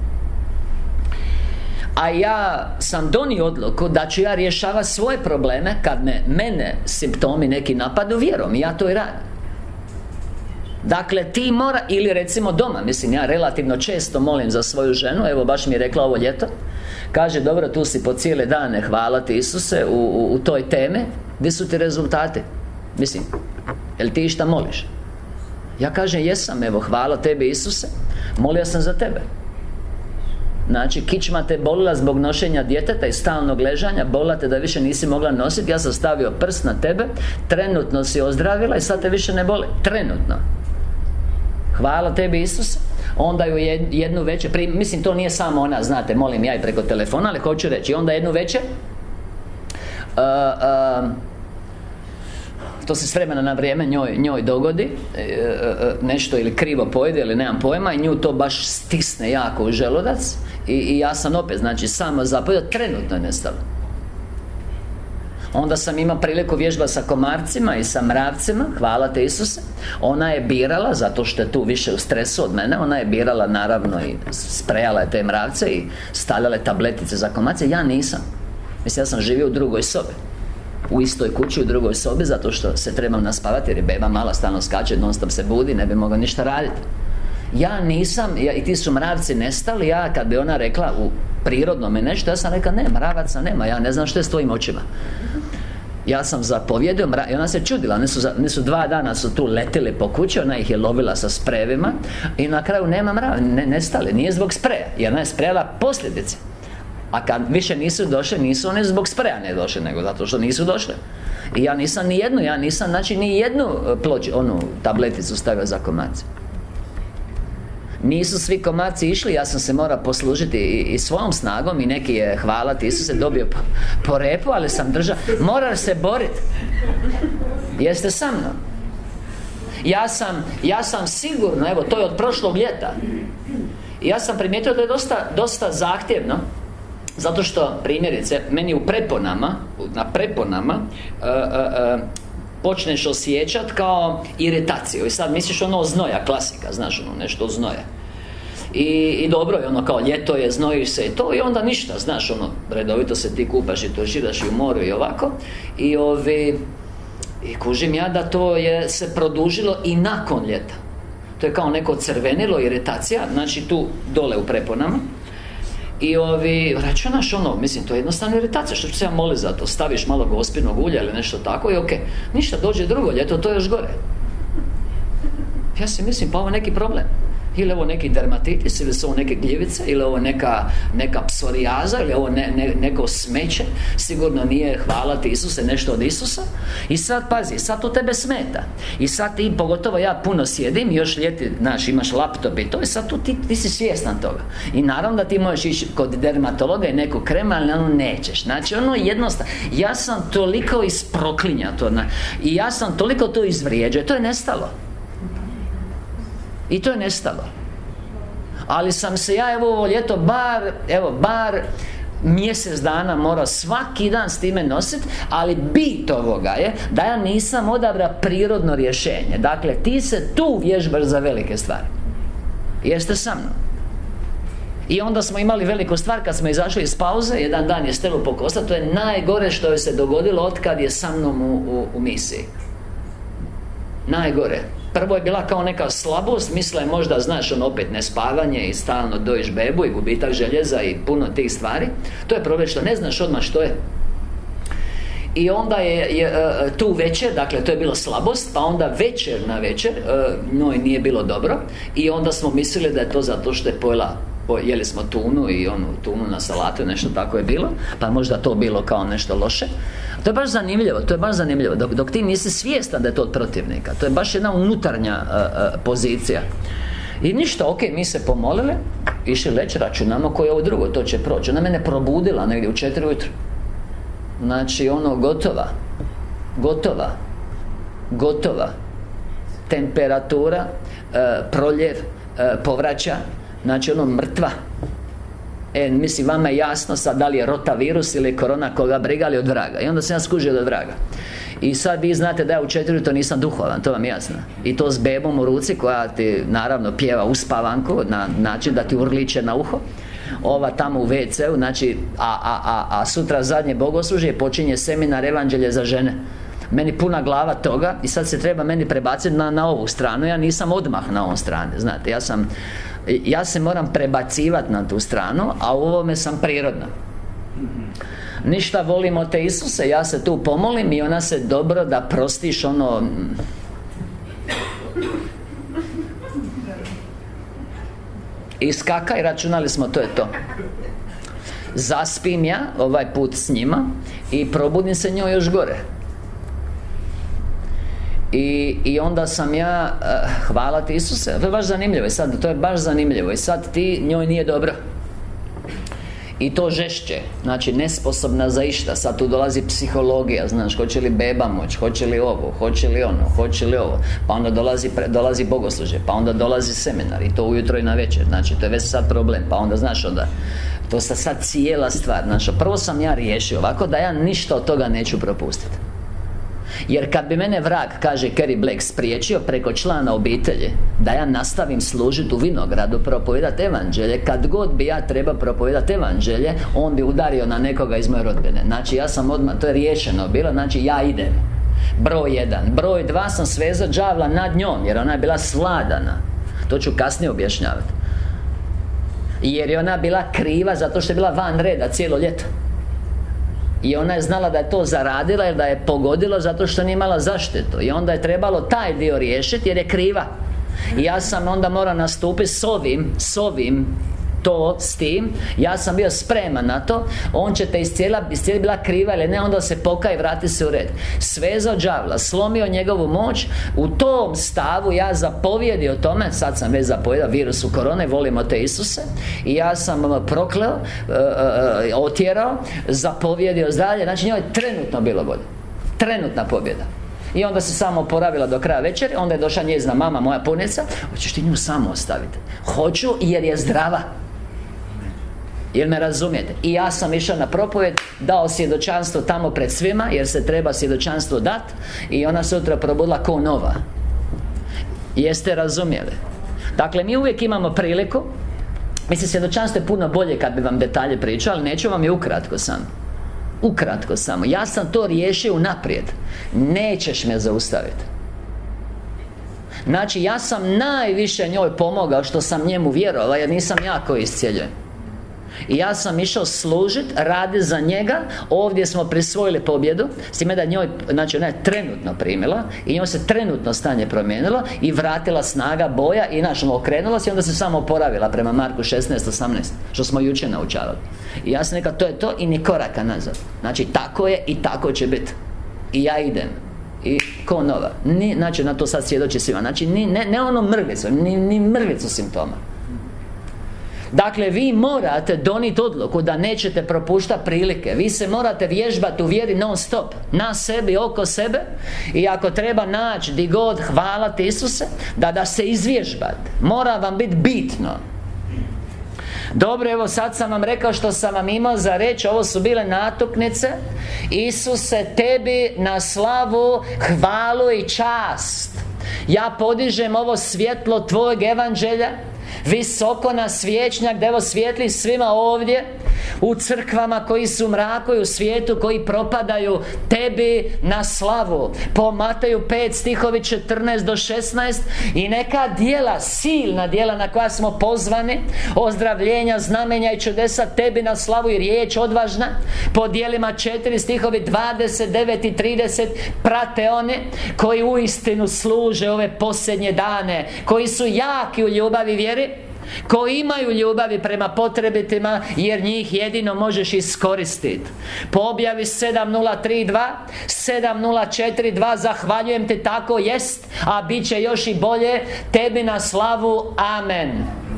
A ja sam donio odluku da ću ja rješavati svoje probleme kad mene simptomi neki napadu vjerom, i ja to i radim. Dakle, ti mora, ili recimo doma, mislim, ja relativno često molim za svoju ženu. Evo, baš mi je rekla ovo ljeto, kaže, dobro, tu si po cijele dane, hvala ti Isuse, u toj teme. Gdje su ti rezultati? Mislim, jel ti išta moliš? Ja kažem, jesam, evo, hvala tebi Isuse, molio sam za tebe. Znači, kičma te bolila zbog nošenja djeteta i stalnog ležanja, bolila te da više nisi mogla nositi, ja sam stavio prst na tebe, trenutno si ozdravila i sad te više ne boli. Trenutno. Hvala tebi Isuse. Onda ju jednu večer, mislim, to nije samo ona, znate, molim ja i preko telefona, ali hoću reći, onda jednu večer to se s vremena na vrijeme njoj dogodi, nešto ili krivo pojede ili nemam pojma, i nju to baš stisne jako u želudac, i ja sam opet, znači, samo zapojio, trenutno je nestalo. Onda sam imao priliku vježbati sa komarcima i sa mravcima, hvala te Isuse. Ona je birala, zato što je tu više u stresu od mene, ona je birala naravno i sprejala je te mravce i stavljala je tabletice za komarce. Ja nisam. Mislim, ja sam živio u drugoj sobi, u istoj kući, u drugoj sobi, zato što se trebam naspavati jer je beba mala, stalno skače, non stop se budi, ne bi mogao ništa raditi. Ja nisam, i ti su mravci nestali. Ja, kad bi ona rekla u prirodnome nešto, ja sam rekla, ne, mravaca nema, ja ne znam što je s tvojim očima. Ja sam zapovjedio, i ona se čudila, nisu 2 dana su tu letili po kući, ona ih je lovila sa sprejevima, i na kraju nema nestali, nije zbog spreja, jer ona je sprejala posljedice. A kad više nisu došle, nisu one zbog spreja ne došle, nego zato što nisu došle. I ja nisam znači ni jednu tableticu stavio za komarce. Nisu svi komarci išli, ja sam se morao poslužiti i svojom snagom, i neki je, hvala ti Isuse, dobio po repu, ali sam držao. Moraš se boriti. Jeste sa mnom? Ja sam sigurno, evo, to je od prošlog ljeta, i ja sam primijetio da je dosta zahtjevno, zato što, primjerice, meni na preponama počneš osjećat kao iritaciju. I sad misliš ono znoja, klasika, znaš, ono nešto znoja. I dobro je ono, kao ljeto je, znojiš se i to, i onda ništa, znaš, ono, redovito se ti kupaš i tožiraš i u moru i ovako. I kužim ja da to je se produžilo i nakon ljeta. To je kao neko crvenilo, iritacija, znači tu dole u preponama. I računaš ono, mislim, to je jednostavno iritacija, što ću se ja moliti za to, staviš malo gospinog ulja ili nešto tako i okej. Ništa, dođe drugo ljeto, to je još gore. Ja si mislim, pa ovo je neki problem. Ili ovo neki dermatitis, ili su ovo neke gljivice, ili ovo neka psorijaza, ili ovo neko smeće. Sigurno nije, hvala ti Isuse, nešto od Isusa. I sad pazi, sad to tebe smeta. I sad ti, pogotovo ja puno sjedim, još ljeti, znaš, imaš laptop i to, i sad tu ti si svjestan toga. I naravno da ti možeš ići kod dermatologa i neku krema, ali ono nećeš. Znači ono jednostavno, ja sam toliko isproklinjato, i ja sam toliko to izvrijeđao, to je nestalo. I to je nestalo. Ali sam se ja, evo, ovo ljeto bar mjesec dana morao svaki dan s time nositi. Ali bit ovoga je da ja nisam odabrao prirodno rješenje. Dakle, ti se tu vježbaš za velike stvari. Jeste sa mnom? I onda smo imali veliku stvar kad smo izašli iz pauze. Jedan dan je Stelu pokosla. To je najgore što je se dogodilo otkad je sa mnom u misiji. Najgore. Prvo je bila kao neka slabost, mislila je možda, znaš, opet nespavanje i stalno dojiš bebu i gubitak željeza i puno tih stvari. To je problem što ne znaš odmah što je. I onda je tu večer, dakle to je bilo slabost, pa onda na večer njoj nije bilo dobro, i onda smo mislili da je to zato što je jeli smo tunu i onu tunu na salatu, nešto tako je bilo, pa možda to bilo kao nešto loše. To je baš zanimljivo, dok ti nisi svjestan da je to od protivnika. To je baš jedna unutarnja pozicija. I ništa, mi se pomolili, išli leći, računamo koje je ovo drugo, to će proći. Ona mene probudila negdje u 4 ujutro. Znači ono, gotova. Temperatura, proljev, povraća, znači ono, mrtva. Mislim, vama je jasno sad da li je rotavirus ili korona, koga briga, ali od vraga. I onda sam ja skužio od vraga. I sad vi znate da ja u 4 to nisam duhovan, to vam jasno. I to s bebom u ruci koja ti naravno pjeva uspavanku na način da ti urliče na uho. Ova tamo u WC-u, znači, a sutra zadnje bogoslužje počinje seminar Evanđelje za žene. Meni puna glava toga i sad se treba meni prebaciti na ovu stranu. Ja nisam odmah na ovom strani, znate. Ja se moram prebacivati na tu stranu, a u ovome sam prirodno. Ništa, volimo te Isuse, ja se tu pomolim i ona se dobro da prostiš ono... Iskakaj, računali smo, to je to. Zaspim ja, ovaj put s njima, i probudim se njoj još gore. I onda sam ja, hvala ti Isuse, to je baš zanimljivo i sad, to je baš zanimljivo i sad ti, njoj nije dobro. I to žešće, znači nesposobna za išta. Sad tu dolazi psihologija, znaš, hoće li beba moć, hoće li ovo, hoće li ono, hoće li ovo. Pa onda dolazi bogoslužje, pa onda dolazi seminar, i to ujutro i na večer. Znači, to je već sad problem, pa onda, znaš, onda to je sad cijela stvar. Znači, prvo sam ja riješio ovako da ja ništa od toga neću propustiti. Jer kad bi mene vrag, kaže Carrie Black, spriječio preko člana obitelji da ja nastavim služiti u vinogradu, propovijedati evanđelje, kad god bi ja trebao propovijedati evanđelje, on bi udario na nekoga iz moje rodbine. Znači ja sam odmah, to je riješeno bilo, znači ja idem. Broj 1. Broj 2, sam svezao đavla nad njom, jer ona je bila svladana. To ću kasnije objašnjavati. Jer je ona bila kriva zato što je bila van reda cijelo ljeto. I ona je znala da je to zaradila jer da je pogodilo zato što nije imala zaštitu. I onda je trebalo taj dio riješiti jer je kriva. I ja sam onda morao nastupiti s ovim to, s tim. Ja sam bio spreman na to. On će te iscijeli bila kriva ili ne, onda se pokaj i vrati se u red. Svezao đavla, slomio njegovu moć. U tom stavu ja zapovjedio tome. Sad sam već zapovjedao virusu korone, volimo te Isuse. I ja sam prokleo, otjerao, zapovjedio zdravlje. Znači njoj je trenutno bilo bolje. Trenutna pobjeda. I onda se samo oporavila do kraja večeri. Onda je došla njezina mama, moja punica. Hoćeš ti nju samo ostaviti? Hoću, jer je zdrava. Jel me razumijete? I ja sam išao na propovjed, dao svjedočanstvo tamo pred svima, jer se treba svjedočanstvo dati. I ona sutra probudila ko nova. Jeste razumjeli? Dakle, mi uvijek imamo priliku. Mislim, svjedočanstvo je puno bolje kad bi vam detalje pričao, ali neću vam je ukratko samo. Ukratko samo. Ja sam to riješio unaprijed. Nećeš me zaustaviti. Znači, ja sam najviše njoj pomogao što sam njemu vjerovao, jer nisam ja koji iscijeljujem. I ja sam išao služiti, radi za njega. Ovdje smo prisvojili pobjedu, s time da njoj, znači ona je trenutno primila i njoj se trenutno stanje promijenilo i vratila snaga boja i okrenula se i onda se samo oporavila prema Marku 16:18, što smo jučer naučavali. I ja sam rekao, to je to i ni koraka nazad. Znači, tako je i tako će biti. I ja idem. I ko nova. Znači, na to sad svjedoči svima. Znači, ne ono mrvicu, ni mrvicu simptoma. Dakle, vi morate donijeti odluku da nećete propuštati prilike. Vi se morate vježbati u vjeri non stop. Na sebi, oko sebe. I ako treba naći di god, hvala ti Isuse, da se izvježbate. Mora vam biti bitno. Dobro, evo sad sam vam rekao što sam vam imao za reći. Ovo su bile natuknice. Isuse, tebi na slavu, hvalu i čast. Ja podižem ovo svjetlo tvojeg evanđelja visoko na svječnjak, da evo svijetli svima ovdje u crkvama koji su u mraku i u svijetu koji propadaju, tebi na slavu. Po Mateju 5 stihovi 14 do 16. I neka djela, silna djela na koja smo pozvani, ozdravljenja, znamenja i čudesa, tebi na slavu i riječ odvažna. Po djelima 4 stihovi 29 i 30 prate one koji uistinu služe ove posljednje dane, koji su jaki u ljubavi i vjeri, koji imaju ljubavi prema potrebitima, jer njih jedino možeš iskoristiti. Po objavi 7032 7042, zahvaljujem ti, tako jest, a bit će još i bolje, tebi na slavu, amen.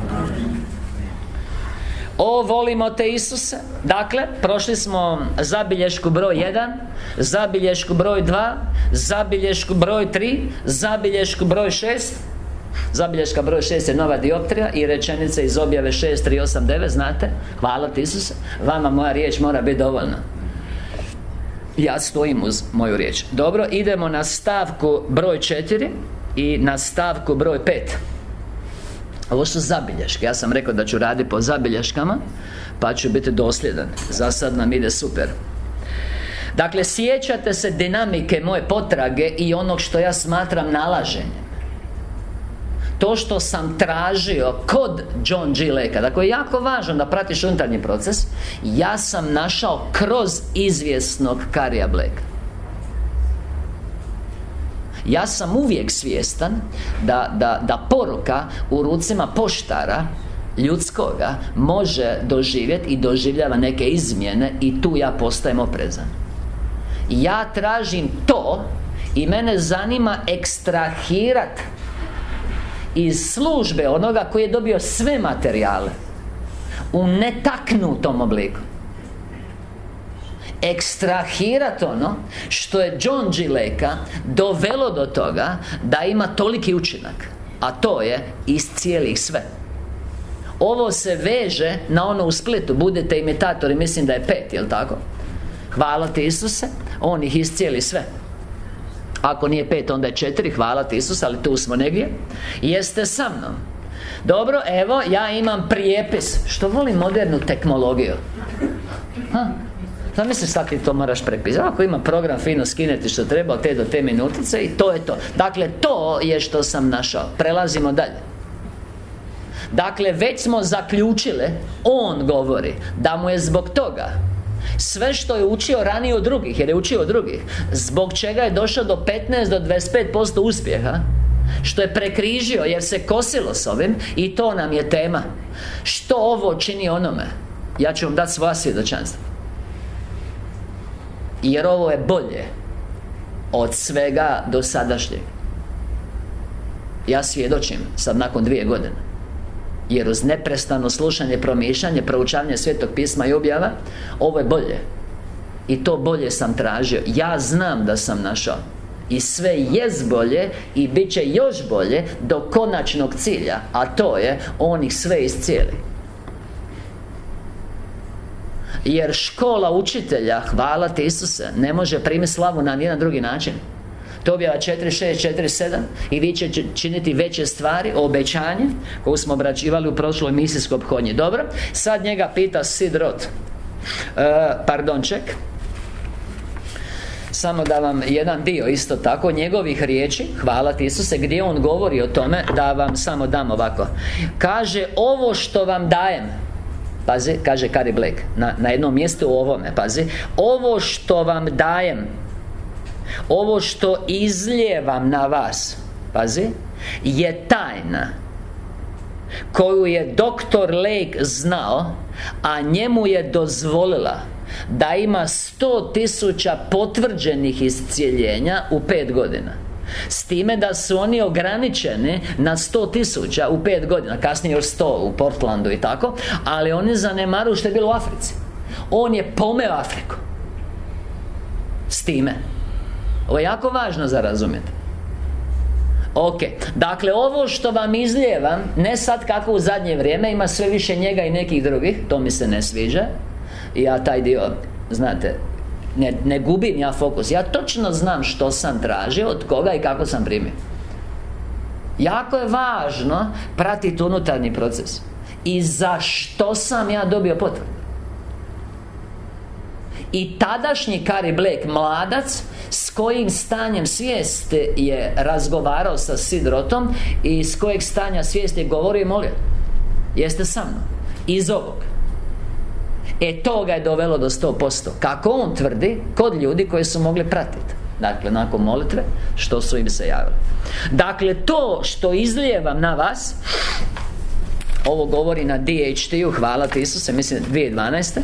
O, volimo te Isuse. Dakle, prošli smo zabilješku broj 1, zabilješku broj 2, zabilješku broj 3, zabilješku broj 6. Zabilješka broj 6 je nova dioptrija i rečenice iz objave 6.3.8.9, znate? Hvala ti Isuse. Vama moja riječ mora biti dovoljna. Ja stojim uz moju riječ. Dobro, idemo na stavku broj 4 i na stavku broj 5. Ovo su zabilješke. Ja sam rekao da ću raditi po zabilješkama, pa ću biti dosljedan. Za sad nam ide super. Dakle, sjećate se dinamike moje potrage i onog što ja smatram nalaženjem. To što sam tražio kod John G. Lakea, dakle, je jako važno da pratiš unutarnji proces. Ja sam našao kroz izvjesnog Carija Blakea. Ja sam uvijek svjestan da poruka u rucima poštara ljudskoga može doživjeti i doživljava neke izmjene, i tu ja postajem oprezan. Ja tražim to i mene zanima ekstrahirat iz službe onoga koji je dobio sve materijale u netaknutom obliku. Ekstrahirat ono što je John G. Lakea dovelo do toga da ima toliki učinak, a to je iscijeli sve. Ovo se veže na ono u Splitu, budete imitatori, mislim da je 5, jel' tako? Hvala ti Isuse, on ih iscijeli sve. Ako nije 5, onda je 4, hvala ti Isus, ali tu smo negdje. Jeste sa mnom? Dobro, evo, ja imam prijepis. Što volim modernu tehnologiju. Zamisli, sad ti to moraš prepisati. Ako ima program, fino skineti što treba od te do te minutice i to je to. Dakle, to je što sam našao. Prelazimo dalje. Dakle, već smo zaključili, on govori da mu je zbog toga sve što je učio ranije od drugih, jer je učio od drugih, zbog čega je došao do 15 do 25% uspjeha, što je prekrižio jer se kosilo s ovim, i to nam je tema. Što ovo čini onome? Ja ću vam dati svoja svjedočanstva, jer ovo je bolje od svega do sadašnjeg. Ja svjedočim sad nakon 2 godine, jer uz neprestano slušanje, promišljanje, proučavanje Svetog pisma i objava, ovo je bolje. I to bolje sam tražio. Ja znam da sam našao. I sve jest bolje i bit će još bolje do konačnog cilja, a to je on ih sve iscijeli. Jer škola učitelja, hvala ti Isuse, ne može primiti slavu na nijedan drugi način. To objava 4.6.4.7. I vi će činiti veće stvari, obećanje koju smo obrađivali u prošloj misijskoj ophodnji. Dobro, sad njega pita Sid Roth. Ček. Samo da vam jedan dio isto tako njegovih riječi, hvala ti Isuse, gdje on govori o tome, da vam samo dam ovako. Kaže, ovo što vam dajem, pazi, kaže Carey Blake na jednom mjestu u ovome, pazi, ovo što vam dajem, ovo što izlijevam na vas, pazi, je tajna koju je doktor Lake znao, a njemu je dozvolila da ima 100.000 potvrđenih iscijeljenja u 5 godina. S time da su oni ograničeni na 100.000 u 5 godina. Kasnije još 100 u Portlandu i tako. Ali oni zanemaruju što je bilo u Africi. On je pomeo Afriku s time. Ovo je jako važno za razumjeti. Ok, dakle, ovo što vam izlijevam, ne sad kako u zadnje vrijeme, ima sve više njega i nekih drugih, to mi se ne sviđa. I ja taj dio, znate, ne gubim ja fokus. Ja točno znam što sam tražio, od koga i kako sam primio. Jako je važno pratiti unutarnji proces. I zašto sam ja dobio potvrdu. I tadašnji Carey Blake, mladac, s kojim stanjem svijesti je razgovarao sa Sid Rothom i s kojeg stanja svijesti je govorio i molio. Jeste sa mnom? Iz ovog. To ga je dovelo do 100%. Kako on tvrdi, kod ljudi koji su mogli pratiti. Dakle, nakon molitve, što su im se javili. Dakle, to što izlijevam na vas, ovo govori na DHT-u, hvala ti Isuse, mislim 2012.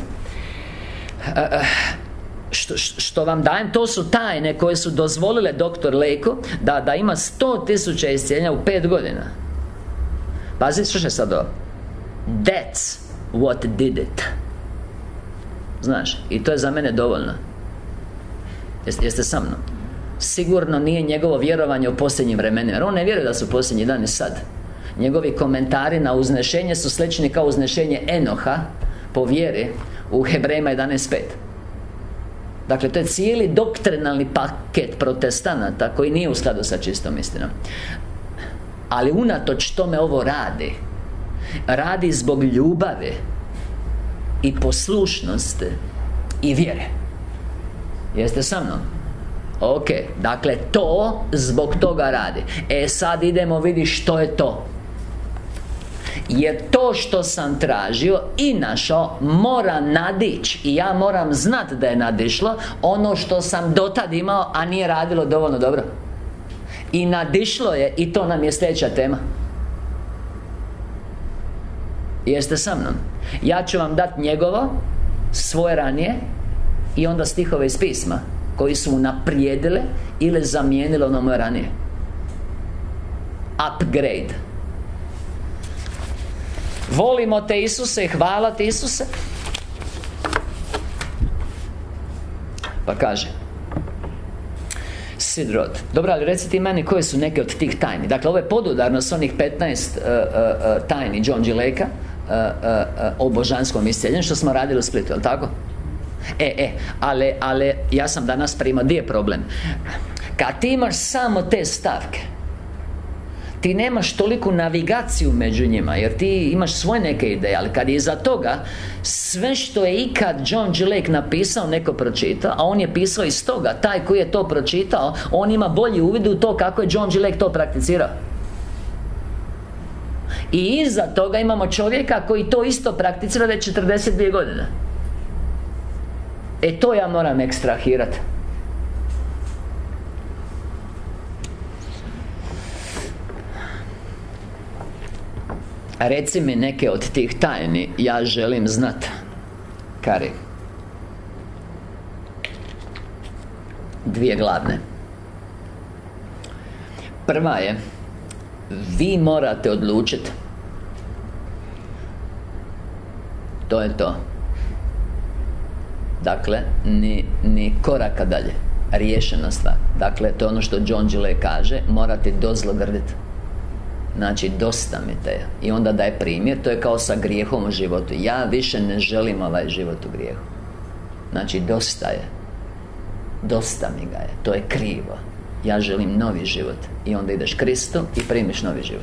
Što vam dajem, to su tajne koje su dozvolile doktor Lakeu da ima 100.000 iscijeljenja u 5 godina. Pazi, slušaj sad ovo. That's what did it. Znaš, i to je za mene dovoljno. Jeste sa mnom? sigurno nije njegovo vjerovanje u posljednjim vremenima, jer on ne vjeruje da su posljednji dani sad. Njegovi komentari na uznešenje su slični kao uznešenje Enoha po vjeri u Hebrejima 11.5. Dakle, to je cijeli doktrinalni paket protestanata koji nije u skladu sa čistom istinom. Ali unatoč tome ovo radi zbog ljubavi i poslušnosti i vjere. Jeste sa mnom? Ok, dakle to zbog toga radi. Sad idemo vidjeti što je to. Jer to što sam tražio i našao mora nadići, i ja moram znati da je nadišlo ono što sam dotad imao, a nije radilo dovoljno dobro. I nadišlo je, i to nam je sljedeća tema. Jeste sa mnom? Ja ću vam dati njegovo, svoje ranije, i onda stihove iz pisma koji su unaprijedile ili zamijenile ono moje ranije. Upgrade. Volimo te, Isuse, i hvala ti, Isuse. Pa kaže Sidrod. Dobro, ali reci ti meni koje su neke od tih tajni. Dakle, ovo je podudarno s onih 15 tajni John G. Lakea o božanskom iscijeljenju što smo radili u Splitu, jel' tako? Ali ja sam danas primao, gdje je problem? Kad ti imaš samo te stavke, ti nemaš toliku navigaciju među njima, jer ti imaš svoje neke ideje. Ali kad je iza toga sve što je ikad John G. Lake napisao, neko pročita, a on je pisao iz toga, taj koji je to pročitao, on ima bolji uvid u to kako je John G. Lake to prakticirao. I iza toga imamo čovjeka koji to isto prakticira već 42 godine. To ja moram ekstrahirati. Reci mi neke od tih tajni, ja želim znat, Kari. Dvije glavne. Prva je, vi morate odlučiti. To je to. Dakle, ni koraka dalje. Riješena stvar. Dakle, to je ono što John G. Lake kaže, morate dozlogrditi. Znači, dosta mi te. I onda daje primjer, to je kao sa grijehom u životu. Ja više ne želim ovaj život u grijehu. Znači, dosta je. Dosta mi ga je. To je krivo. Ja želim novi život. I onda ideš Kristu i primiš novi život.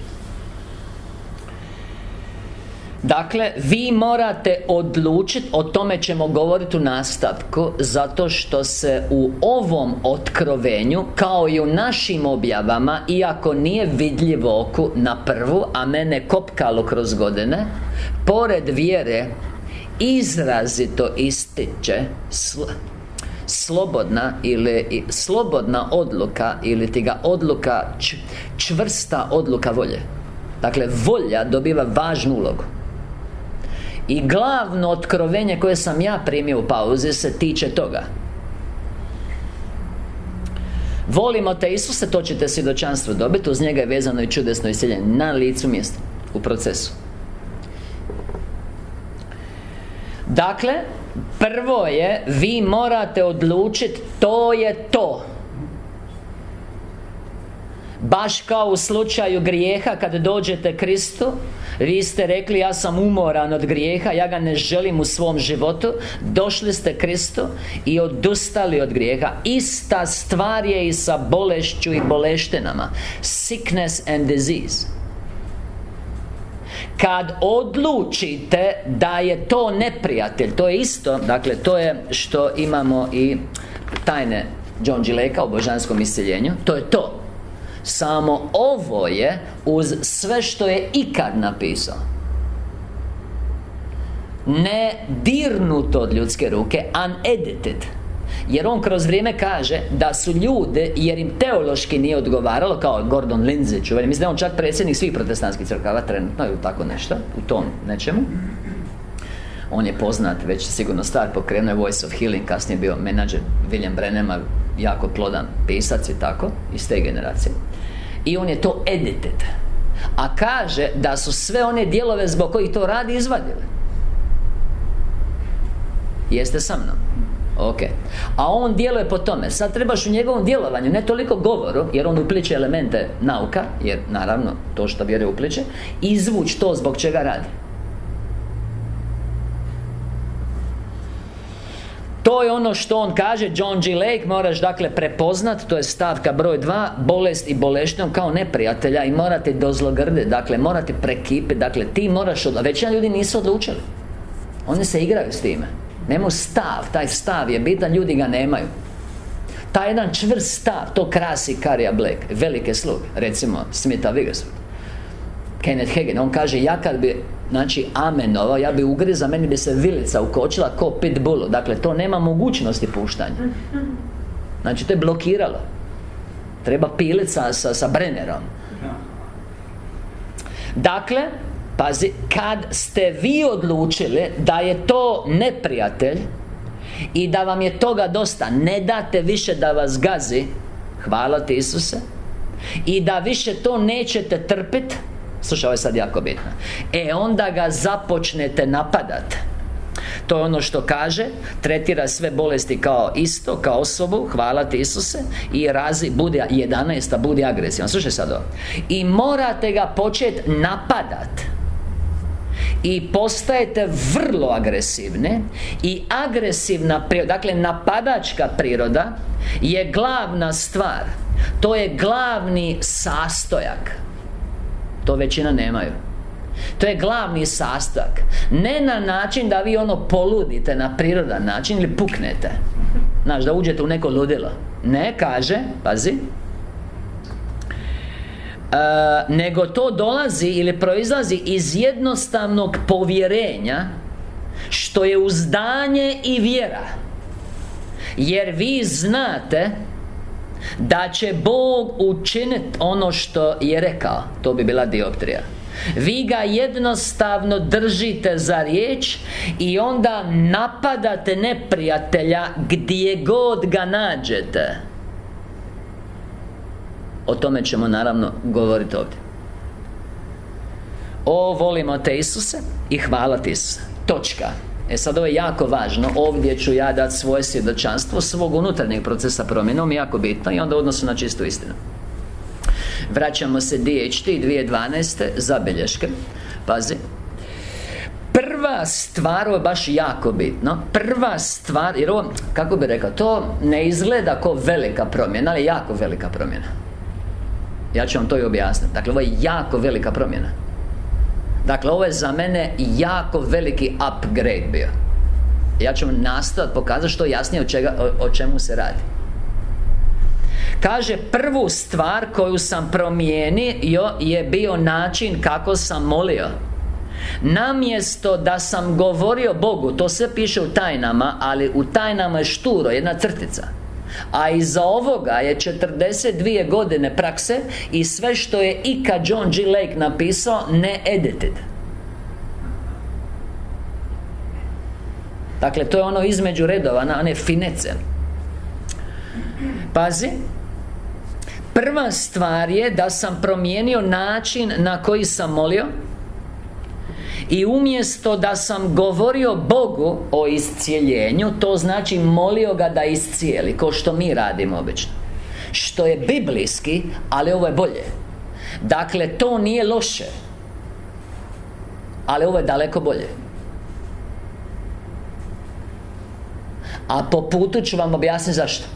Dakle, vi morate odlučiti, o tome ćemo govoriti u nastavku, zato što se u ovom otkrovenju, kao i u našim objavama, iako nije vidljivo oku na prvu, a mene kopkalo kroz godine, pored vjere izrazito ističe slobodna odluka, ili ti ga odluka, čvrsta odluka volje. Dakle, volja dobiva važnu ulogu. I glavno otkrovenje koje sam ja primio u pauzi se tiče toga. Volimo te, Isuse, to ćete svjedočanstvo dobiti. Uz njega je vezano i čudesno iscjeljenje na licu mjesta, u procesu. Dakle, prvo je, vi morate odlučiti, to je to. Baš kao u slučaju grijeha, kad dođete Kristu, vi ste rekli, ja sam umoran od grijeha, ja ga ne želim u svom životu. Došli ste Kristu i odustali od grijeha. Ista stvar je i sa bolešću i boleštinama. Sickness and disease. Kad odlučite da je to neprijatelj, to je isto, dakle, to je što imamo i tajne John G. Lakea o božanskom isceljenju. To je to. Samo ovo je uz sve što je ikad napisao, ne dirnuto od ljudske ruke, unedited. Jer on kroz vrijeme kaže da su ljude, jer im teološki nije odgovaralo, kao Gordon Lindsay čuveni, mislim da je on čak predsjednik svih protestantskih crkava trenutno ili tako nešto, u tom nečemu. On je poznat, već sigurno stvar, pokrenuo je Voice of Healing, kasnije bio menadžer William Branhama, jako plodan pisac i tako, iz te generacije. I on je to edited. A kaže da su sve one dijelove zbog kojih to radi izvadili. Jeste sa mnom? Ok. A on djeluje po tome. Sad trebaš u njegovom djelovanju, ne toliko govoru, jer on upliče elemente nauka, jer naravno to što vjeruje upliče, izvući to zbog čega radi. To je ono što on kaže, John G. Lake, moraš dakle prepoznat, to je stavka broj 2, bolest i bolešćom kao neprijatelja i morate dozlogrditi, dakle morate prekipiti, dakle ti moraš većina ljudi nisu odlučili. Oni se igraju s time. Nemaju stav, taj stav je bitan, ljudi ga nemaju. Taj jedan čvrst stav, to krasi Carija Blake, velike sluge, recimo Smitha Wigglesworth, Kenneth Hagin, on kaže, ja kad bi, znači, amenovao, ja bi ugriza, meni bi se vilica ukočila ko pitbullu. Dakle, to nema mogućnosti puštanja. Znači, to je blokiralo. Treba pilica sa Brennerom. Dakle, pazi, kad ste vi odlučili da je to neprijatelj i da vam je toga dosta, ne date više da vas gazi, hvala ti Isuse, i da više to nećete trpiti, slušaj, ovo je sad jako bitno, onda ga započnete napadat. To je ono što kaže, tretira sve bolesti kao isto, kao osobu, hvala ti Isuse, i budi 11, budi agresivan. Slušaj sad ovo. I morate ga početi napadat. I postajete vrlo agresivne. I agresivna priroda, dakle napadačka priroda je glavna stvar. To je glavni sastojak. To većina nemaju. To je glavni sastojak. Ne na način da vi ono poludite na prirodan način ili puknete, znaš, da uđete u neko ludilo. Ne, kaže, pazi, nego to dolazi ili proizlazi iz jednostavnog povjerenja, što je uzdanje i vjera. Jer vi znate da će Bog učiniti ono što je rekao. To bi bila dioptrija. Vi ga jednostavno držite za riječ i onda napadate neprijatelja gdje god ga nađete. O tome ćemo naravno govoriti ovdje. Volimo te Isuse i hvala ti Isuse. Točka. Sad ovo je jako važno. Ovdje ću ja dati svoje svjedočanstvo svog unutarnjeg procesa promjenom, jako bitno, i onda u odnosu na čistu istinu. Vraćamo se DHT 2012. zabilješke. Pazi. Prva stvar, ovo je baš jako bitno. Prva stvar, jer ovo, kako bi rekao, to ne izgleda kao velika promjena, ali jako velika promjena. Ja ću vam to i objasniti. Dakle, ovo je jako velika promjena. Dakle, ovo je za mene jako veliki upgrade bio. Ja ću vam nastojati pokazati što jasnije o čemu se radi. Kaže, prvu stvar koju sam promijenio je bio način kako sam molio. Namjesto da sam govorio Bogu, to sve piše u tajnama, ali u tajnama je šturo, jedna crtica. A iza ovoga je 42 godine prakse i sve što je ikad John G. Lake napisao ne edited. Dakle, to je ono između redova, one finece. Pazi. Prva stvar je da sam promijenio način na koji sam molio. I umjesto da sam govorio Bogu o iscijeljenju, to znači molio ga da iscijeli, kao što mi radimo obično, što je biblijski, ali ovo je bolje. Dakle, to nije loše, ali ovo je daleko bolje. A po putu ću vam objasniti zašto.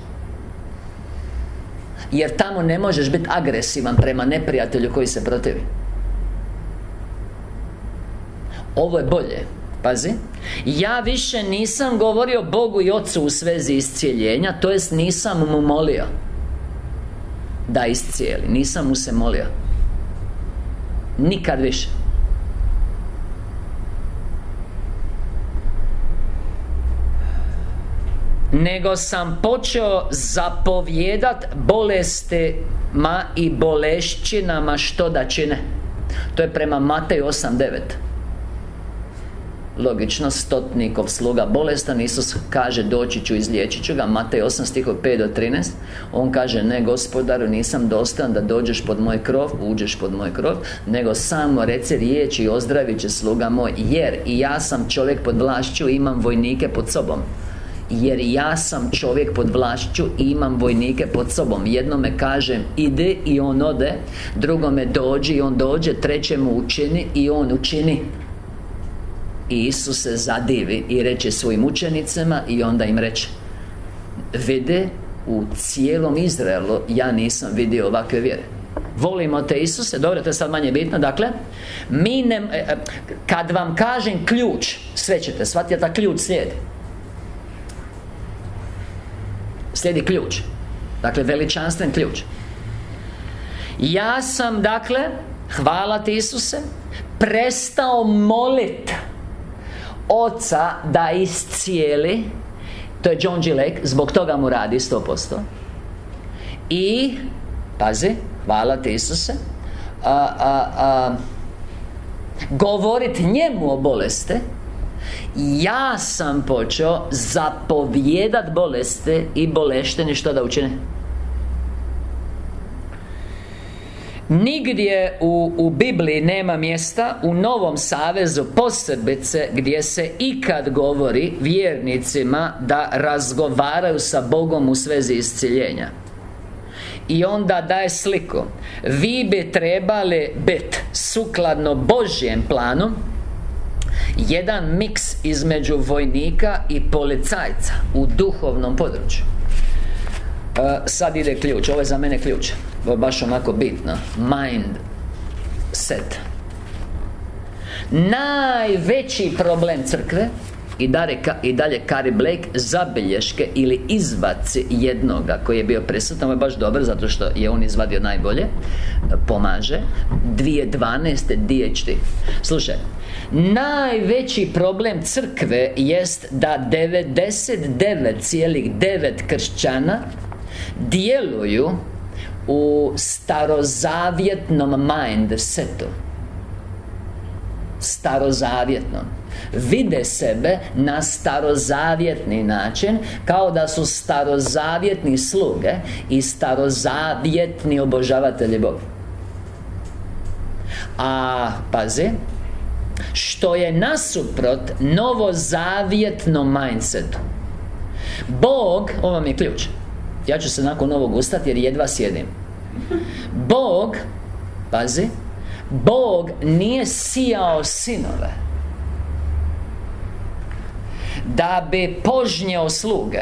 Jer tamo ne možeš biti agresivan prema neprijatelju koji se protivi. Ovo je bolje. Pazi. Ja više nisam govorio Bogu i Ocu u svezi iscijeljenja, to jest nisam mu molio da iscijeli. Nisam mu se molio. Nikad više. Nego sam počeo zapovjedat bolestima i bolešćinama što da čine. To je prema Mateju 8:9. Logično, stotnikov sluga bolestan, Isus kaže doći ću, izliječit ću ga. Matej 8 stihov 5 do 13. On kaže, ne gospodaru, nisam dostojan da dođeš pod moj krov, uđeš pod moj krov, nego samo reci riječ i ozdravit će sluga moj, jer i ja sam čovjek pod vlašću, imam vojnike pod sobom. jer ja sam čovjek pod vlašću i imam vojnike pod sobom. Jednome kažem ide i on ode, drugome dođi i on dođe, trećemu učini i on učini. I Isus se zadivi i reče svojim učenicima i onda im reče: vide, u cijelom Izraelu ja nisam vidio ovakve vjere. Volimo te Isuse, dobro, to je sad manje bitno. Dakle, kad vam kažem ključ, sve ćete shvatiti, da ključ slijedi. Slijedi ključ. Dakle, veličanstven ključ. Ja sam, dakle, hvala ti Isuse, prestao molit Oca da iscijeli. To je John G. Lake, zbog toga mu radi 100%. I, pazi, hvala ti Isuse, govorit njemu o bolesti. Ja sam počeo zapovjedat bolesti i bolešteni što da učine. Nigdje u Bibliji nema mjesta u Novom Savezu posebice gdje se ikad govori vjernicima da razgovaraju sa Bogom u svezi isciljenja. I onda daje sliku: vi bi trebali biti sukladno Božjem planu jedan miks između vojnika i policajca u duhovnom području. Sad ide ključ, ovo je za mene ključ, ovo je baš onako bitno. Mind set. Najveći problem crkve, i dalje Carey Blake, zabilješke ili izvaci jednoga koji je bio prisutan. Ovo je baš dobro zato što je on izvadio najbolje, pomaže. 2012. DHT. Slušaj, najveći problem crkve jest da 99,9 kršćana djeluju u starozavjetnom mindsetu. Starozavjetnom. Vide sebe na starozavjetni način, kao da su starozavjetni sluge i starozavjetni obožavatelji Boga. A, pazi, što je nasuprot novozavjetnom mindsetu. Bog, ovo vam je ključ, ja ću se nakon ovog ustati jer jedva sjedim. Bog, pazi, Bog nije sijao sinove da bi požnjeo sluge.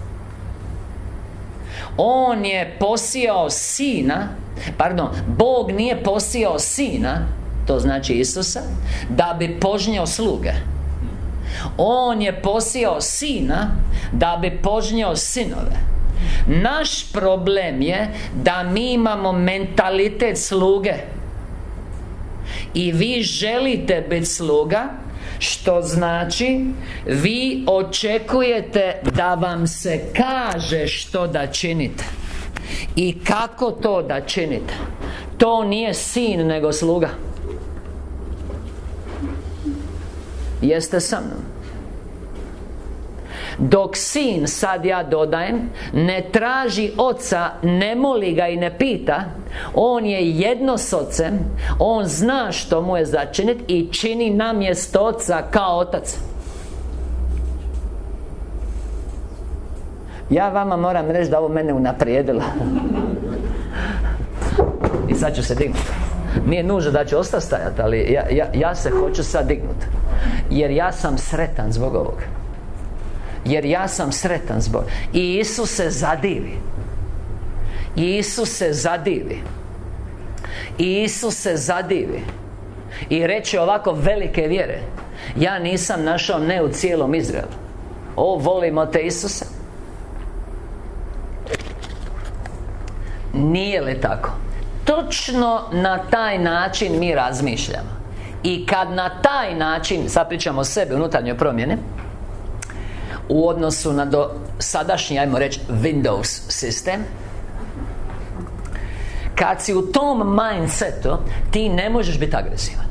On je posijao sina, Bog nije posijao sina, to znači Isusa, da bi požnjeo sluge. On je posijao sina da bi požnjeo sinove. Naš problem je da mi imamo mentalitet sluge. I vi želite biti sluga, što znači vi očekujete da vam se kaže što da činite i kako to da činite. To nije sin nego sluga. Jeste sa mnom? Dok sin, sad ja dodajem, ne traži oca, ne moli ga i ne pita, on je jedno s ocem, on zna što mu je za činiti i čini namjesto oca kao otac. Ja vama moram reći da ovo mene unaprijedilo. I sad ću se dignuti. Nije nužno da ću ostati stajati, ali ja se hoću sad dignuti. Jer ja sam sretan zbog ovoga. Jer ja sam sretan zbog. I Isus se zadivi. I Isus se zadivi. I Isus se zadivi. I reče ovako velike vjere: ja nisam našao ne u cijelom Izraelu. O, volimo te Isuse. Nije li tako? Točno na taj način mi razmišljamo. I kad na taj način, sad pričamo o sebi, unutarnjoj promjeni, u odnosu na sadašnji, ajmo reći, Windows sistem, kad si u tom mindsetu, ti ne možeš biti agresivan.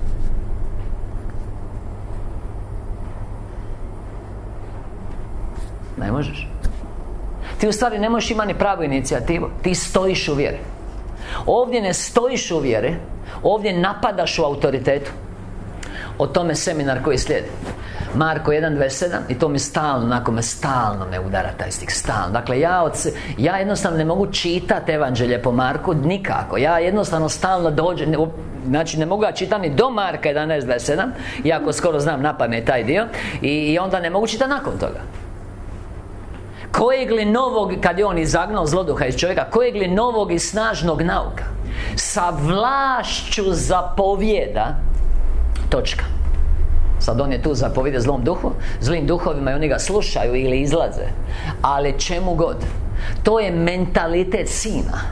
Ne možeš. Ti u stvari ne možeš imati pravu inicijativu. Ti stojiš u vjeri. Ovdje ne stojiš u vjeri, ovdje napadaš u autoritetu. O tome seminar koji slijedi. Marko 1.27. I to mi stalno, onako me stalno me udara taj stih, stalno. Dakle, ja jednostavno ne mogu čitati evanđelje po Marku, nikako. Ja jednostavno stalno dođem, znači ne mogu ga čitati ni do Marka 11.27, iako skoro znam napamet taj dio, i onda ne mogu čitati nakon toga. Kojeg li novog, kad je on izagnao zloduha iz čovjeka, kojeg li novog i snažnog nauka sa vlašću zapovjeda, točka. Sad on je tu zapovjede zlim duhovima i oni ga slušaju ili izlaze. Ali čemu god, to je mentalitet sina.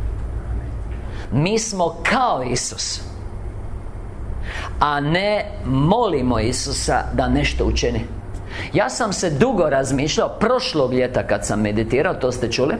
Mi smo kao Isus, a ne molimo Isusa da nešto učini. Ja sam se dugo razmišljao prošlog ljeta kad sam meditirao, to ste čuli.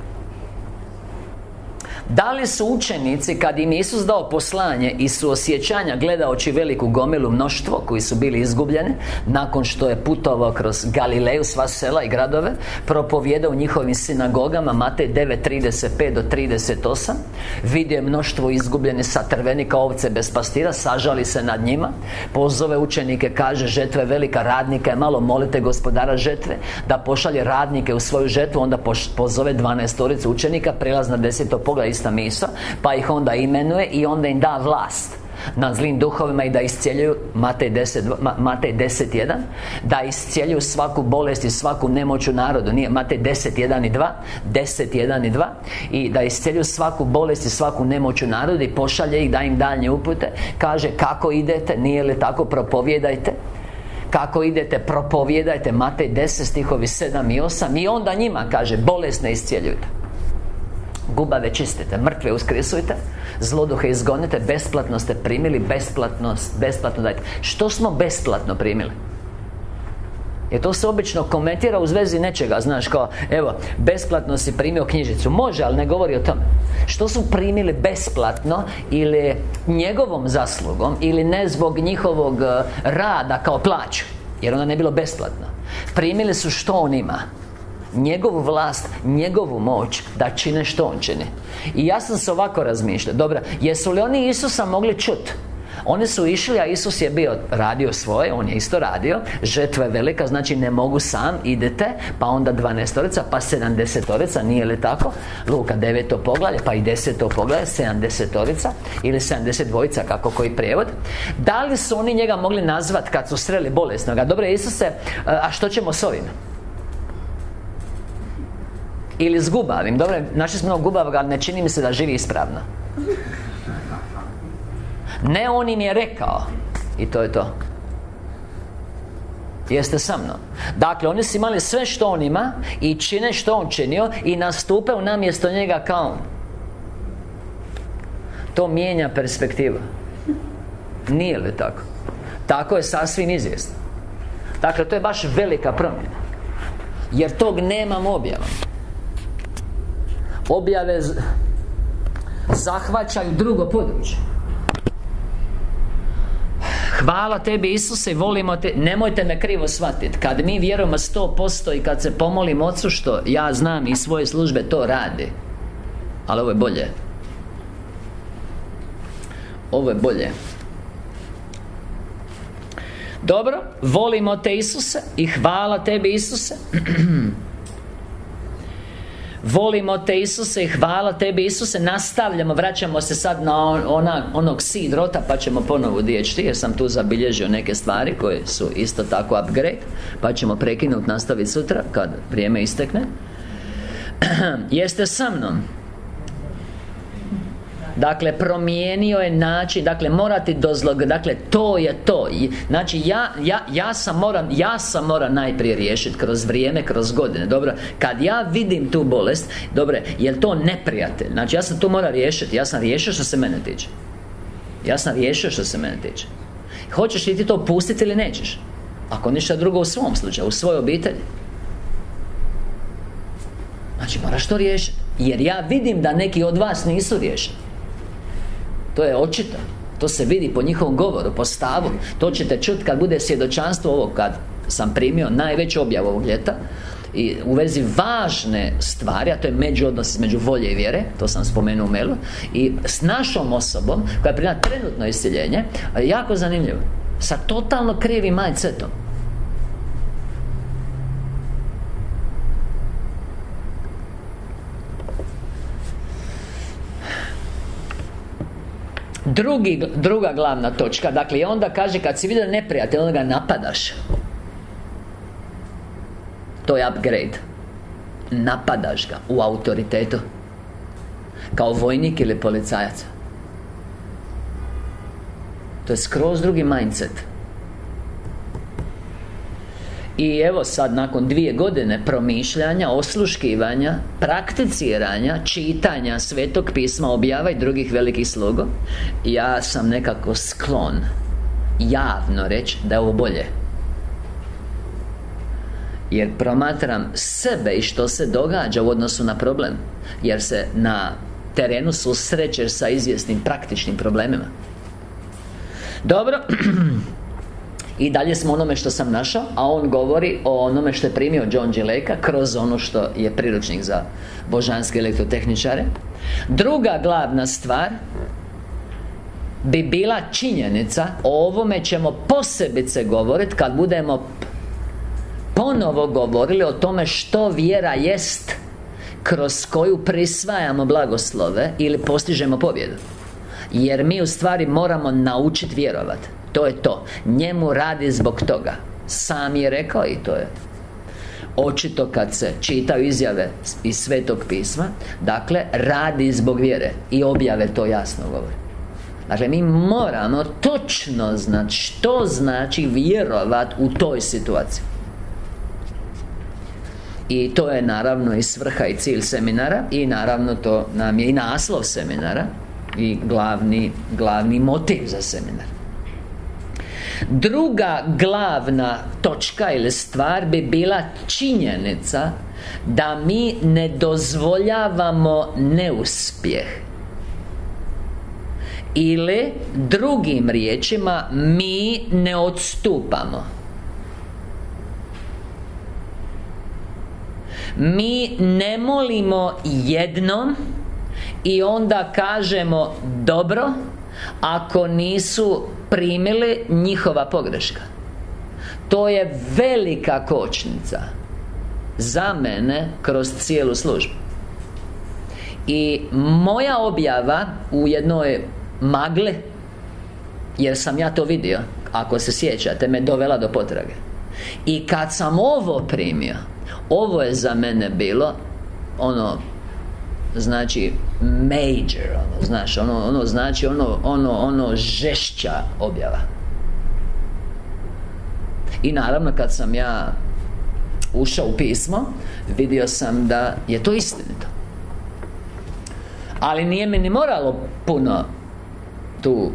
Da li su učenici, kad im Isus dao poslanje i suosjećanja gledaoći veliku gomilu, mnoštvo koji su bili izgubljeni, nakon što je putovao kroz Galileju, sva sela i gradove, propovijedao u njihovim sinagogama, Matej 9.35 do 38, vidio je mnoštvo izgubljene sa trveni kao ovce bez pastira, sažali se nad njima, pozove učenike, kaže: žetva je velika, radnika je malo, molite gospodara žetve da pošalje radnike u svoju žetvu. Onda pozove 12 učenika, prelaz na 10. poglavlje, ista misao, pa ih onda imenuje i onda im da vlast nad zlim duhovima i da iscijeljuju, Matej 10.1, da iscijeljuju svaku bolest i svaku nemoć u narodu. Nije Matej 10.1 i 2, 10.1 i 2, i da iscijeljuju svaku bolest i svaku nemoć u narodu i pošalje ih da im daljnje upute. Kaže: kako idete, nije li tako, propovjedajte. Kako idete, propovjedajte. Matej 10 stihovi 7 i 8. I onda njima kaže: bolest ne iscijeljujte, gubave čistite, mrtve uskrisujte, zloduhe izgonite, besplatno ste primili, besplatno dajte. Što smo besplatno primili? Jer to se obično komentira u zvezi nečega, znaš, kao: evo, besplatno si primio knjižicu. Može, ali ne govori o tome. Što su primili besplatno, ili njegovom zaslugom, ili ne zbog njihovog rada kao plaću, jer ona ne bilo besplatno. Primili su što on ima, njegovu vlast, njegovu moć da čine što on čini. I ja sam se ovako razmišljao: dobro, jesu li oni Isusa mogli čuti? Oni su išli, a Isus je bio radio svoje, on je isto radio. Žetva je velika, znači ne mogu sam, idete. Pa onda 12, pa 70, nije li tako? Luka 9. poglavlje, pa i 10. poglavlje, 70 ili 72, kako koji prijevod. Da li su oni njega mogli nazvat kad su sreli bolesnoga: dobro Isuse, a što ćemo s ovim? Ili s gubavim. Dobro, našli smo gubavog, ali ne čini mi se da živi ispravno. Ne, on im je rekao, i to je to. Jeste sa mnom? Dakle, oni su imali sve što on ima i čine što on činio i nastupe u namjesto njega kao on. To mijenja perspektivu. Nije li tako? Tako je sasvim izvjesno. Dakle, to je baš velika promjena, jer tog nemam objavom. Objave zahvaćaju drugo područje. Hvala tebi Isuse i volimo te. Nemojte me krivo shvatiti. Kad mi vjerujemo 100% i kad se pomolimo Ocu, što ja znam i svoje službe to radi, ali ovo je bolje. Ovo je bolje. Dobro, volimo te Isuse i hvala tebi Isuse. Volimo te Isuse i hvala tebi Isuse. Nastavljamo, vraćamo se sad na onog seed rota, pa ćemo ponovo dijeći, jer sam tu zabilježio neke stvari koje su isto tako upgrade, pa ćemo prekinuti, nastaviti sutra kad vrijeme istekne. Jeste sa mnom? Dakle, promijenio je način. Dakle, morati dakle, to je to. Znači, ja sam moram najprije riješiti kroz vrijeme, kroz godine. Dobro, kad ja vidim tu bolest, dobro, je to neprijatelj? Znači, ja sam tu mora riješiti. Ja sam riješio što se mene tiče. Hoćeš li ti to pustiti ili nećeš? Ako ništa drugo u svom slučaju, u svojoj obitelji. Znači, moraš to riješiti. Jer ja vidim da neki od vas nisu riješeni. To je očito. To se vidi po njihovom govoru, po stavu. To ćete čuti kad bude svjedočanstvo ovog, kad sam primio najveću objavu ovog ljeta i u vezi važne stvari, a to je međuodnos između volje i vjere. To sam spomenuo u mailu. I s našom osobom koja prima trenutno iscjeljenje, jako zanimljivo, sa totalno krivim mindsetom. Druga glavna točka. Dakle, i onda kaže, kad si vidio neprijatelja, onda ga napadaš. To je upgrade. Napadaš ga u autoritetu, kao vojnik ili policajac. To je skroz drugi mindset. I evo sad, nakon 2 godine promišljanja, osluškivanja, prakticiranja, čitanja Svetog pisma, objava i drugih velikih sluga, ja sam nekako sklon javno reći da je ovo bolje. Jer promatram sebe i što se događa u odnosu na problem. Jer se na terenu susrećeš sa izvjesnim praktičnim problemima. Dobro. I dalje smo onome što sam našao, a on govori o onome što je primio John G. Lakea kroz ono što je priručnik za božanske elektrotehničare. Druga glavna stvar bi bila činjenica, o ovome ćemo posebice govoriti kad budemo ponovo govorili o tome što vjera jest, kroz koju prisvajamo blagoslove ili postižemo pobjedu. Jer mi u stvari moramo naučiti vjerovati. To je to. Njemu radi zbog toga. Sam je rekao i to je očito kad se čitaju izjave iz Svetog pisma. Dakle, radi zbog vjere. I objave to jasno govore. Dakle, mi moramo točno znati što znači vjerovat u toj situaciji. I to je naravno i svrha i cilj seminara. I naravno to nam je i naslov seminara. I glavni motiv za seminar. Druga glavna točka ili stvar bi bila činjenica da mi ne dozvoljavamo neuspjeh. Ili, drugim riječima, mi ne odstupamo. Mi ne molimo jednom i onda kažemo dobro ako nisu primili njihova pogreška. To je velika kočnica za mene kroz cijelu službu. I moja objava u jednoj magli, jer sam ja to vidio, ako se sjećate, me dovela do potrage. I kad sam ovo primio, ovo je za mene bilo znači major, znaš, znači žešća objava. I naravno kad sam ja ušao u pismo, vidio sam da je to istinito. Ali nije mi ni moralo puno tu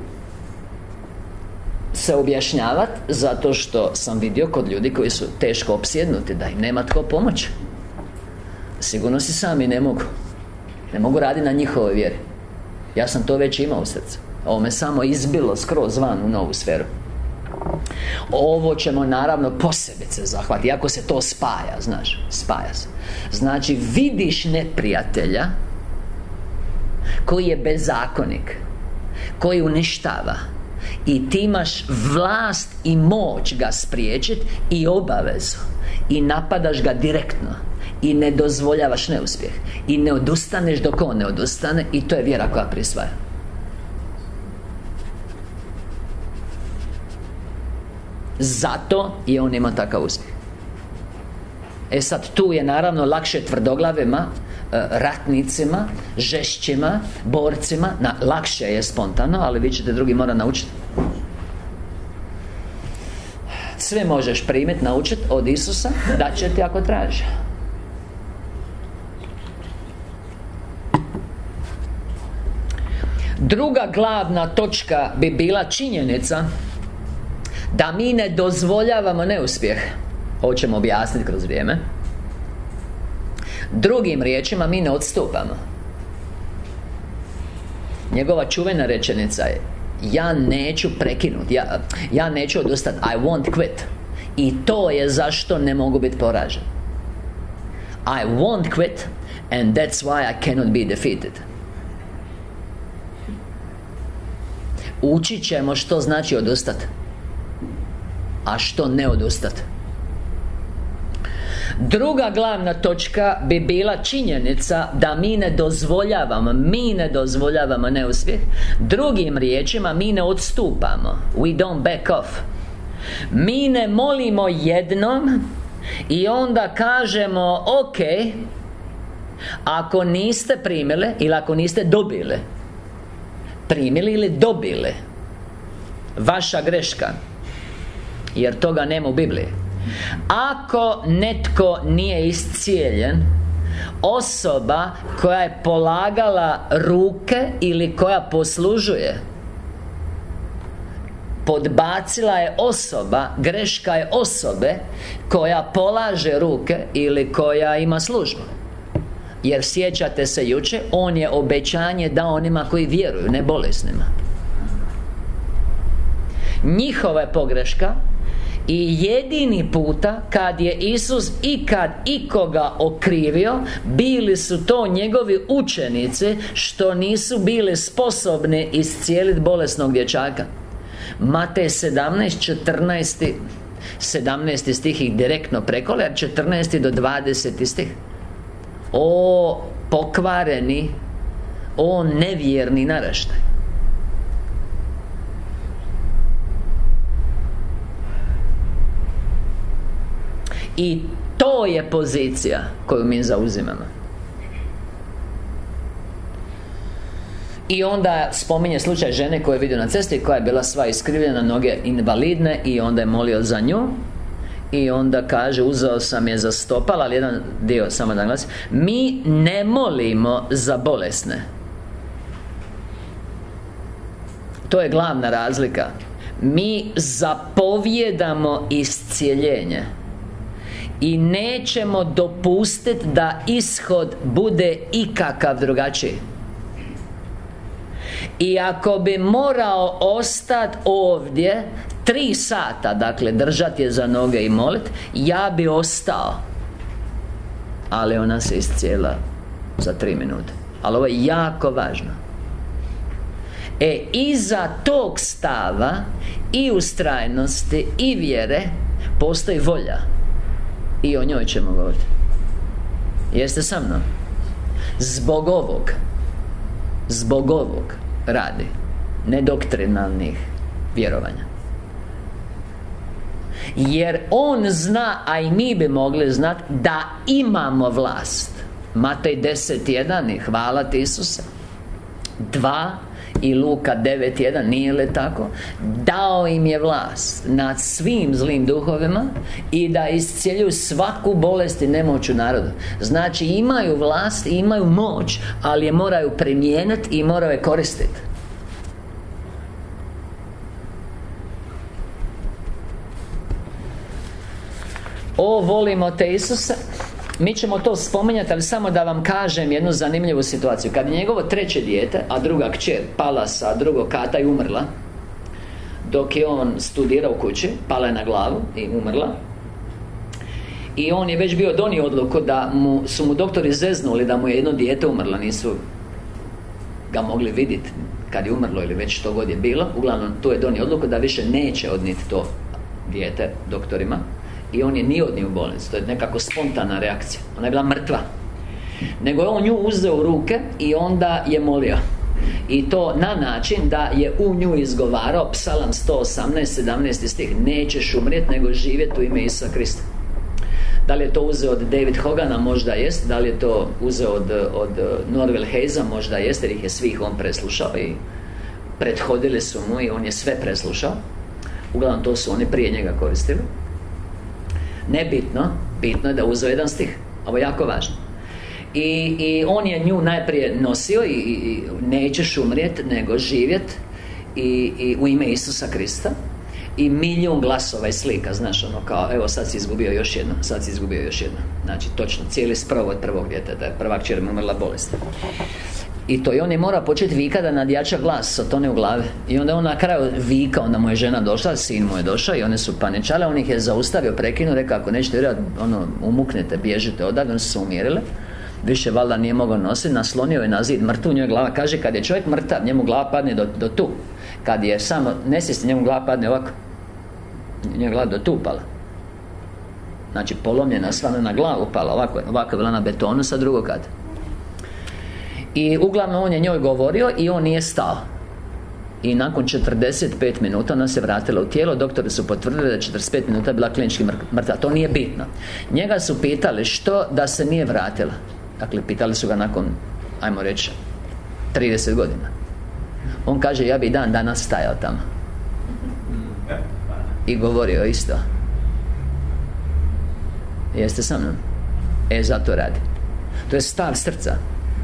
se objašnjavati, zato što sam vidio kod ljudi koji su teško opsjednuti da im nema tko pomoći. Sigurno si sami ne mogu raditi na njihovoj vjeri. Ja sam to već imao u srcu. Ovo me samo izbilo skroz van u novu sferu. Ovo ćemo naravno posebice zahvatiti, iako se to spaja, znaš, spaja se. Znači, vidiš neprijatelja koji je bezakonik, koji uništava, i ti imaš vlast i moć ga spriječiti i obavezu, i napadaš ga direktno i ne dozvoljavaš neuspjeh i ne odustaneš dok on ne odustane, i to je vjera koja prisvaja. Zato je on imao takav uspjeh. E sad, tu je naravno lakše tvrdoglavima, ratnicima, žešćima, borcima. Lakše je spontano, ali vi ćete drugi mora naučiti. Sve možeš primiti, naučiti od Isusa, da će ti ako traži. Druga glavna točka bi bila činjenica da mi ne dozvoljavamo neuspjeh. Ovo ćemo objasniti kroz vrijeme. Drugim riječima, mi ne odstupamo. Njegova čuvena rečenica je: ja neću prekinuti, ja neću odustati, I won't quit. I to je zašto ne mogu biti poražen. I won't quit, and that's why I cannot be defeated. Učit ćemo što znači odustati, a što ne odustati. Druga glavna točka bi bila činjenica da mi ne dozvoljavamo neuspjeh. Drugim riječima, mi ne odstupamo. We don't back off. Mi ne molimo jednom i onda kažemo ok, ako niste primili ili ako niste dobili, primili ili dobili, vaša greška, jer toga nema u Bibliji. Ako netko nije iscijeljen, osoba koja je polagala ruke ili koja poslužuje, podbacila je osoba, greška je osobe koja polaže ruke ili koja ima službu. Jer sjećate se jučer, on je obećanje dao onima koji vjeruju, ne bolesnima. Njihova je pogreška. I jedini puta kad je Isus ikad ikoga okrivio, bili su to njegovi učenici što nisu bili sposobni iscijeliti bolesnog dječaka. Matej 17 stih ih direktno prekole, 14 do 20 stih. O pokvareni, o nevjerni naraštaj. I to je pozicija koju mi zauzimamo. I onda spominje slučaj žene koju je vidio na cesti, koja je bila sva iskrivljena, noge invalidne, i onda je molio za nju. I onda kaže, uzeo sam je za stopala, ali jedan dio, samo da glasim, mi ne molimo za bolesne. To je glavna razlika. Mi zapovjedamo iscijeljenje i nećemo dopustiti da ishod bude ikakav drugačiji. I ako bi morao ostati ovdje 3 sata, dakle držati je za noge i molit, ja bi ostao. Ali ona se iscijela za 3 minute. Ali ovo je jako važno. Iza tog stava i ustrajnosti i vjere postoji volja. I o njoj ćemo govoriti. Jeste sa mnom? Zbog ovog radi nedoktrinalnih vjerovanja. Jer on zna, a i mi bi mogli znati, da imamo vlast. Matej 10.1 i hvala ti Isuse 2 i Luka 9.1, nije li tako? Dao im je vlast nad svim zlim duhovima i da iscijeljuju svaku bolest i nemoć u narodu. Znači imaju vlast i imaju moć, ali je moraju primijeniti i moraju je koristiti. O, volimo te Isuse. Mi ćemo to spominjati, ali samo da vam kažem jednu zanimljivu situaciju. Kad je njegovo 3. dijete, a druga kćer pala sa 2. kata i umrla, dok je on studirao u kući, pala je na glavu i umrla. I on je već bio donio odluku da su mu doktori zeznuli da mu je jedno dijete umrlo. Nisu ga mogli vidjeti kad je umrlo ili već što god je bilo. Uglavnom, tu je donio odluku da više neće odnijeti to dijete doktorima. I on je nije odnio u bolnicu. To je nekako spontana reakcija. Ona je bila mrtva. Nego je on nju uzeo u ruke i onda je molio. I to na način da je u nju izgovarao Psalam 118, 17 stih. Nećeš umrijeti, nego živjeti u ime Isusa Krista. Da li je to uzeo od David Hogana? Možda jest. Da li je to uzeo od Norvel Hayesa? Možda jest, jer ih je svih on preslušao i prethodili su mu i on je sve preslušao. Uglavnom to su oni prije njega koristili. Nebitno, bitno je da uzeo jedan stih. Ovo je jako važno. I on je nju najprije nosio i nećeš umrijeti, nego živjeti i u ime Isusa Krista. I milijun glasova i slika, znaš, ono kao, evo sad si izgubio još jedno, sad si izgubio još jedno. Znači, točno, cijeli sprovod prvog djeteta, prva kćer mu umrla bolest. I to, i on je morao početi vikati da nadjača glas, to ne u glave. I onda on na kraju vika, onda mu je žena došla, sin mu je došao i one su paničale, on ih je zaustavio, prekinuo, rekao, ako nećete vjerati, umuknete, bježite odavde, one su se umirile. Više valjda nije mogao nositi, naslonio je na zid, mrtvu, njoj glava, kaže, kad je čovjek mrtav, njemu glava padne do tu. Kad je samo nesvjestan, njemu glava padne ovako. Njemu glava do tu pala. Znači polomljena, sva na glavu pala. Ovako je bila na betonu sa drugog kata. I uglavnom on je njoj govorio i on nije stao. I nakon 45 minuta ona se vratila u tijelo. Doktori su potvrdili da je 45 minuta bila klinički mrtva. To nije bitno. Njega su pitali što da se nije vratila. Dakle, pitali su ga nakon, ajmo reći, 30 godina. On kaže, ja bi dan danas stajao tamo i govorio isto. Jeste sa mnom? Zato radi. To je stav srca.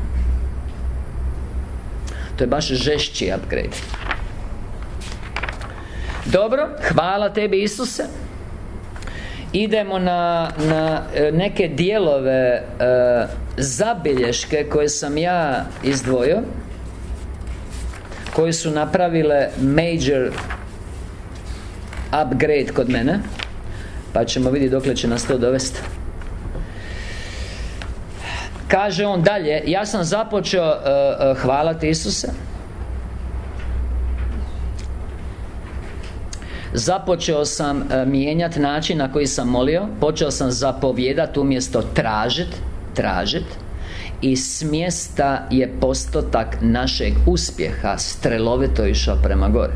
To je baš žešći upgrade. Dobro, hvala tebi Isuse. Idemo na neke dijelove zabilješke koje sam ja izdvojio, koje su napravile major upgrade kod mene, pa ćemo vidjeti dokle će nas to dovesti. Kaže on dalje, ja sam započeo, hvala ti Isuse, započeo sam mijenjati način na koji sam molio. Počeo sam zapovjedati umjesto tražit. I s mjesta je postotak našeg uspjeha strelovito išao prema gore.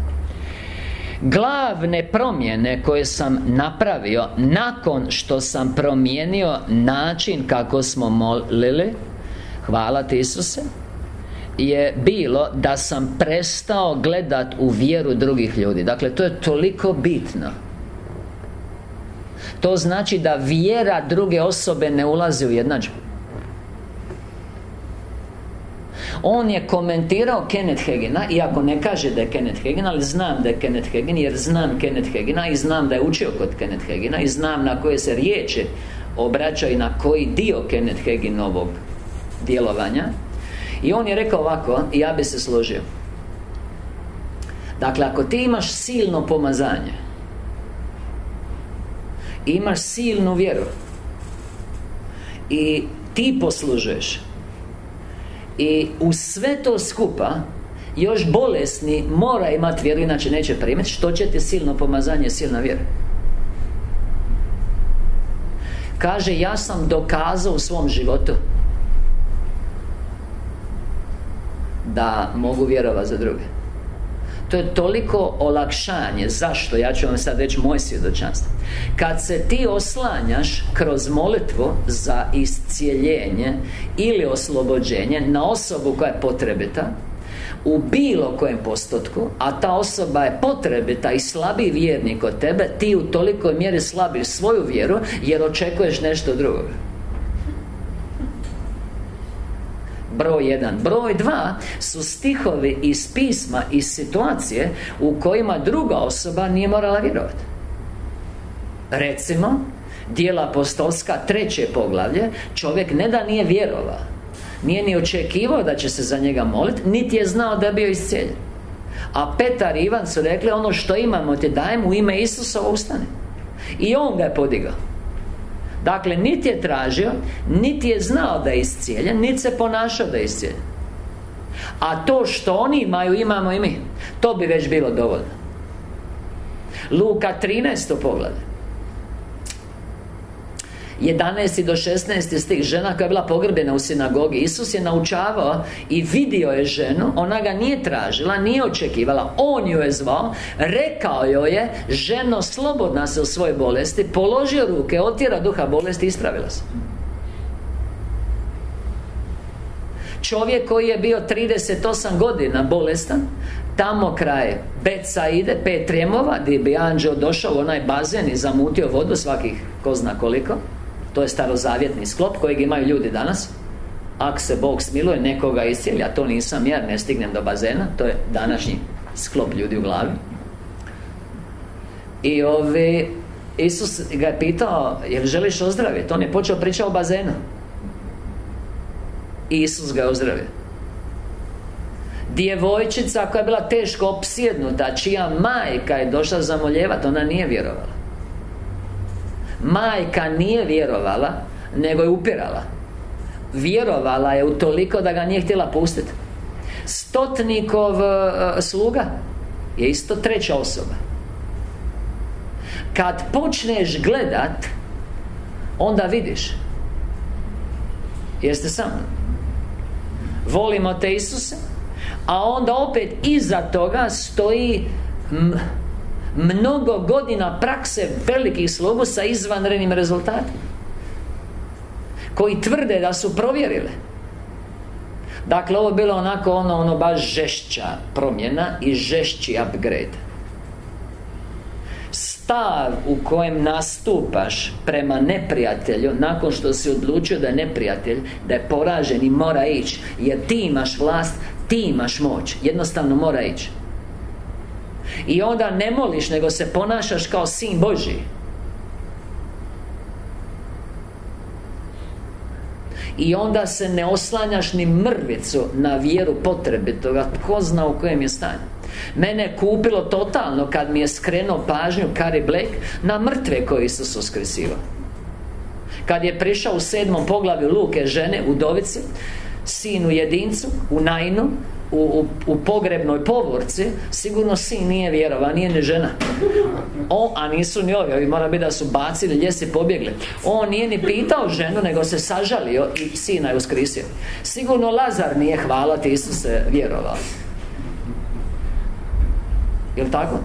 Glavne promjene koje sam napravio nakon što sam promijenio način kako smo molili, hvala ti Isuse, je bilo da sam prestao gledat u vjeru drugih ljudi. Dakle, to je toliko bitno. To znači da vjera druge osobe ne ulazi u jednadžbu. On je komentirao Kenneth Hagina, iako ne kaže da je Kenneth Hagin, ali znam da je Kenneth Hagin, jer znam Kenneth Hagina i znam da je učio kod Kenneth Hagina i znam na koje se riječi obraća i na koji dio Kenneth Haginovog djelovanja. I on je rekao ovako, i ja bi se složio. Dakle, ako ti imaš silno pomazanje, imaš silnu vjeru i ti poslužuješ, i uz sve to skupa još bolesni mora imati vjeru, inače neće primiti, što će ti silno pomazanje, silna vjera? Kaže, ja sam dokazao u svom životu da mogu vjerovati za druge. To je toliko olakšanje. Zašto? Ja ću vam sad reći moje svjedočanstvo. Kad se ti oslanjaš kroz molitvu za iscijeljenje ili oslobođenje na osobu koja je potrebita u bilo kojem postotku, a ta osoba je potrebita i slabiji vjernik od tebe, ti u tolikoj mjeri slabiš svoju vjeru jer očekuješ nešto drugo. Broj 1. Broj 2 su stihovi iz pisma, iz situacije u kojima druga osoba nije morala vjerovati. Recimo, Djela apostolska 3. poglavlje, čovjek ne da nije vjerovao, nije ni očekivao da će se za njega moliti, niti je znao da je bio iscijeljen. A Petar i Ivan su rekli, ono što imamo ti dajem, u ime Isusa ustani. I on ga je podigao. Dakle, niti je tražio, niti je znao da je iscijeljen, niti se ponašao da je iscijeljen. A to što oni imaju, imamo i mi. To bi već bilo dovoljno. Luka 13. poglavlje 11. do 16. stih. Žena koja je bila pogrbljena u sinagogi, Isus je naučavao i vidio je ženu. Ona ga nije tražila, nije očekivala. On ju je zvao, rekao joj je, ženo, slobodna se u svojoj bolesti, položio ruke, otjera duha bolesti i ispravila se. Čovjek koji je bio 38 godina bolestan, tamo kraj Betsaide, 5 rjemova, gdje bi anđeo došao u onaj bazen i zamutio vodu svakih ko zna koliko. To je starozavjetni sklop kojeg imaju ljudi danas. Ako se Bog smiluje, nekoga iscijeli, a to nisam ja, ne stignem do bazena. To je današnji sklop ljudi u glavi. I Isus ga je pitao, jel želiš ozdraviti? On je počeo pričati o bazenu. I Isus ga je ozdravio. Djevojčica koja je bila teško opsjednuta, čija majka je došla zamoljevati, ona nije vjerovala. Majka nije vjerovala, nego je upirala. Vjerovala je utoliko da ga nije htjela pustiti. Stotnikov sluga je isto treća osoba. Kad počneš gledat onda vidiš. Jeste sa mnom? Volimo te, Isuse, a onda opet iza toga stoji mnogo godina prakse velikih slugu sa izvanrednim rezultatima, koji tvrde da su provjerile. Dakle, ovo je bilo onako ono baš žešća promjena i žešći upgrade. Stav u kojem nastupaš prema neprijatelju, nakon što si odlučio da je neprijatelj, da je poražen i mora ići, jer ti imaš vlast, ti imaš moć, jednostavno mora ići. I onda ne moliš, nego se ponašaš kao sin Božji. I onda se ne oslanjaš ni mrvicu na vjeru potrebitoga, tko zna u kojem je stanju. Mene je kupilo totalno kad mi je skrenuo pažnju Cary Blake na mrtve koje Isus uskrsivao. Kad je prišao u 7. poglavlju Luke žene, udovici, sinu jedincu, u Nainu, u pogrebnoj povorci, sigurno sin nije vjerovao, nije ni žena. A nisu ni ovi mora biti da su bacili ljesi, pobjegli. On nije ni pitao ženu, nego se sažalio i sina je uskrisio. Sigurno Lazar nije, hvala ti Isuse, vjerovao. Jel' tako?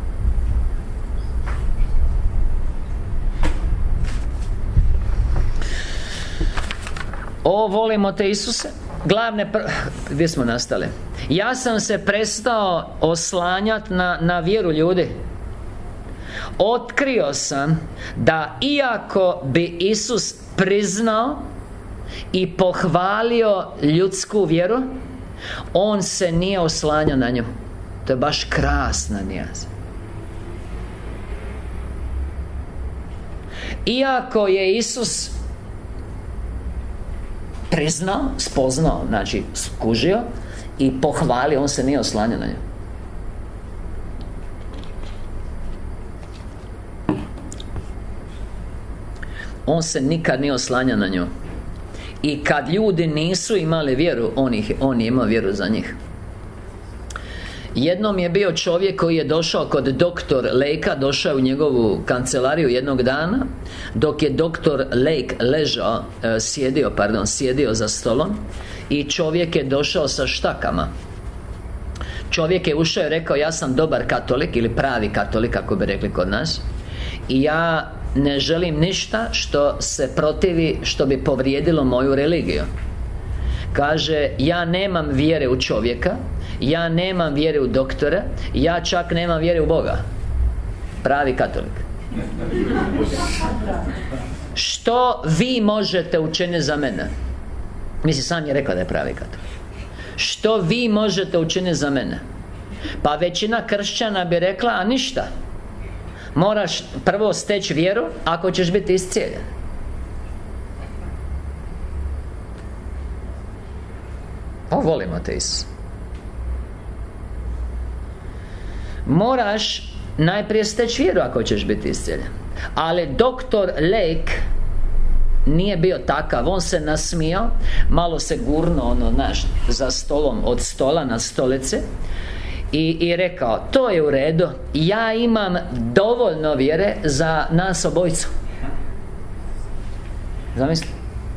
Volimo te, Isuse. Gdje smo nastali? Ja sam se prestao oslanjati na vjeru ljudi. Otkrio sam da iako bi Isus priznao i pohvalio ljudsku vjeru, on se nije oslanjao na nju. To je baš krasna nijansa. Iako je Isus priznao, spoznao, znači skužio i pohvalio, on se nije oslanjao na nju. On se nikad nije oslanjao na nju. I kad ljudi nisu imali vjeru, on je imao vjeru za njih. Jednom je bio čovjek koji je došao kod doktor Lakea, došao u njegovu kancelariju jednog dana, dok je doktor Lake sjedio za stolom, i čovjek je došao sa štakama. Čovjek je ušao i rekao: ja sam dobar katolik, ili pravi katolik, kako bi rekli kod nas, i ja ne želim ništa što se protivi, što bi povrijedilo moju religiju. Kaže: ja nemam vjere u čovjeka, ja nemam vjere u doktore, ja čak nemam vjere u Boga. Pravi katolik. Što vi možete učiniti za mene? Mislim, sam je rekla da je pravi katolik. Što vi možete učiniti za mene? Pa većina kršćana bi rekla: a ništa. Moraš prvo steći vjeru ako ćeš biti iscijeljen. Volimo te, Isus. Moraš najprije steći vjeru ako ćeš biti iscijeljen. Ali doktor Lake nije bio takav. On se nasmijao, malo se gurnuo za stolom, od stola na stolice, i rekao: to je u redu, ja imam dovoljno vjere za nas obojicu. Zamisli.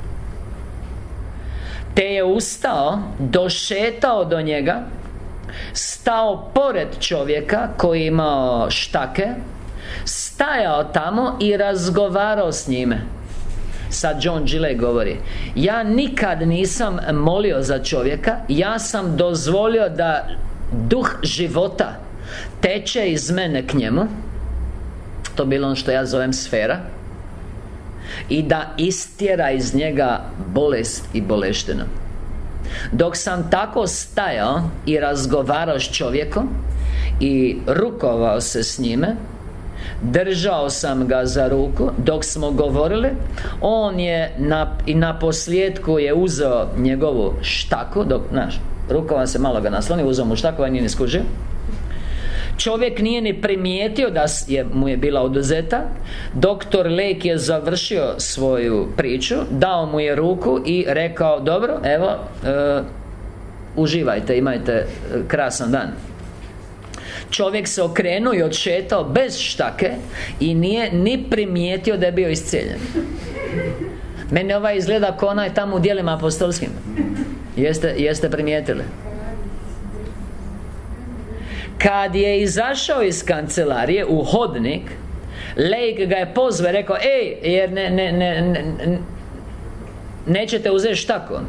Te je ustao, došetao do njega, stao pored čovjeka koji imao štake, stajao tamo i razgovarao s njime. Sad John Gilley govori: ja nikad nisam molio za čovjeka, ja sam dozvolio da duh života teče iz mene k njemu. To bilo ono što ja zovem sfera. I da istjera iz njega bolest i boleštinu. Dok sam tako stajao i razgovarao s čovjekom i rukovao se s njime, držao sam ga za ruku dok smo govorili, on je na posljedku je uzeo njegovu štaku, dok rukovan se, malo ga nasloni, uzeo mu štaku, a nije ni skužio. Čovjek nije ni primijetio da mu je bila oduzeta. Doktor Lake je završio svoju priču, dao mu je ruku i rekao: dobro, evo, uživajte, imajte krasan dan. Čovjek se okrenuo i odšetao bez štake i nije ni primijetio da je bio iscijeljen. Meni ovaj izgleda kao onaj tamo u djelima apostolskim. Jeste primijetili? Kad je izašao iz kancelarije u hodnik, Lejk ga je pozvao i rekao: ej, jer nećete uzeti štakom.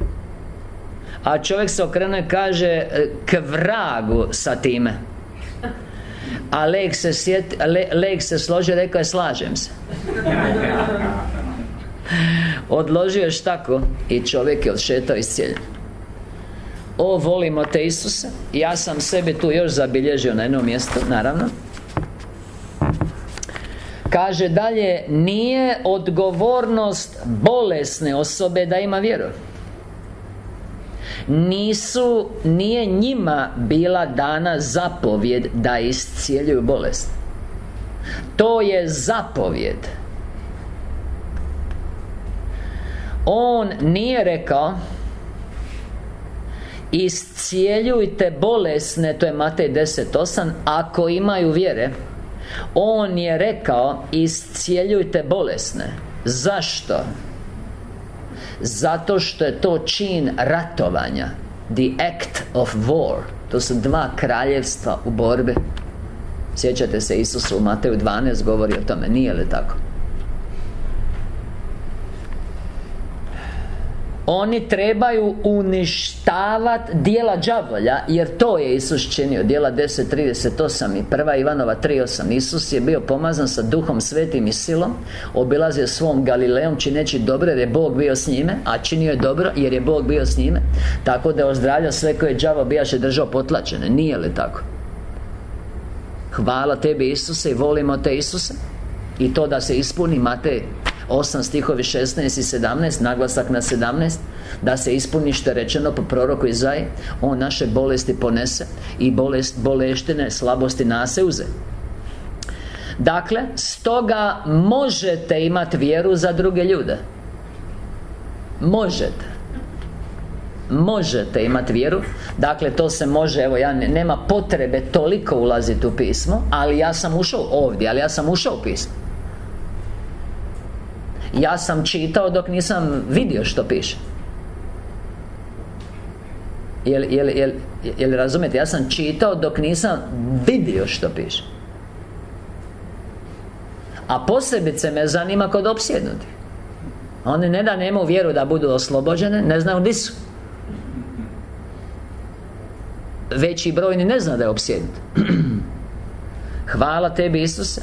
A čovjek se okrenuo i kaže: k vragu sa time. A Lejk se složio i rekao je: slažem se. Odložio je štaku i čovjek je odšetao iscijeljen. O, volimo te Isuse. Ja sam sebi tu još zabilježio na jednom mjestu, naravno. Kaže dalje: nije odgovornost bolesne osobe da ima vjeru. Nije njima bila dana zapovjed da iscijeljuju bolest. To je zapovjed. On nije rekao: iscijeljujte bolesne, to je Matej 10:8, ako imaju vjere. On je rekao: iscijeljujte bolesne. Zašto? Zato što je to čin ratovanja. The act of war. To su dva kraljevstva u borbi. Sjećate se, Isus u Mateju 12 govori o tome, nije li tako? Oni trebaju uništavati djela đavolja, jer to je Isus činio. Djela 10:38 i 1. Ivanova 3:8. Isus je bio pomazan sa Duhom Svetim i silom, obilazio svom Galilejom čineći dobro jer je Bog bio s njime, a činio je dobro jer je Bog bio s njime, tako da je ozdravljao sve koje đavo bijaše držao potlačene. Nije li tako? Hvala tebi Isuse i volimo te Isuse. I to da se ispuni Matej 8 stihovi 16 i 17, naglasak na 17, da se ispuni što je rečeno po proroku Izaji: on naše bolesti ponese i boleštine, slabosti nase uze. Dakle, stoga možete imati vjeru za druge ljude. Možete imati vjeru. Dakle, to se može, evo, nema potrebe toliko ulaziti u pismo, ali ja sam ušao u pismo. Ja sam čitao dok nisam vidio što piše. Jel razumijete? Ja sam čitao dok nisam vidio što piše. A posebice me zanima kod opsjednutih. Oni ne da nemaju vjeru da budu oslobođene, ne znaju gdje su. Veći broj ni ne zna da je opsjednut. Hvala tebi Isuse.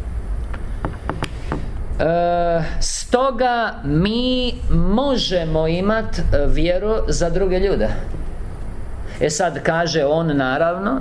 Stoga mi možemo imati vjeru za druge ljude. Sad kaže on, naravno,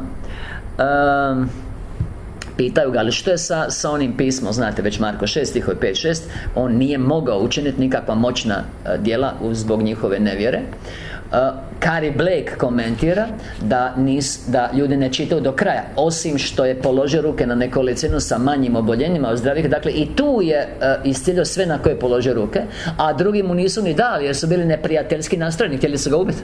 pitaju ga: ali što je sa onim pismom? Znate već Marko 6 stihovi 5-6. On nije mogao učiniti nikakva moćna djela zbog njihove nevjere. Carrie Blake komentira da ljudi ne čitaju do kraja, osim što je položio ruke na nekolicinu sa manjim oboljenjima ozdravih. Dakle, i tu je iscijelio sve na koje je položio ruke, a drugi mu nisu ni dali jer su bili neprijateljski nastrojeni, htjeli su ga ubiti.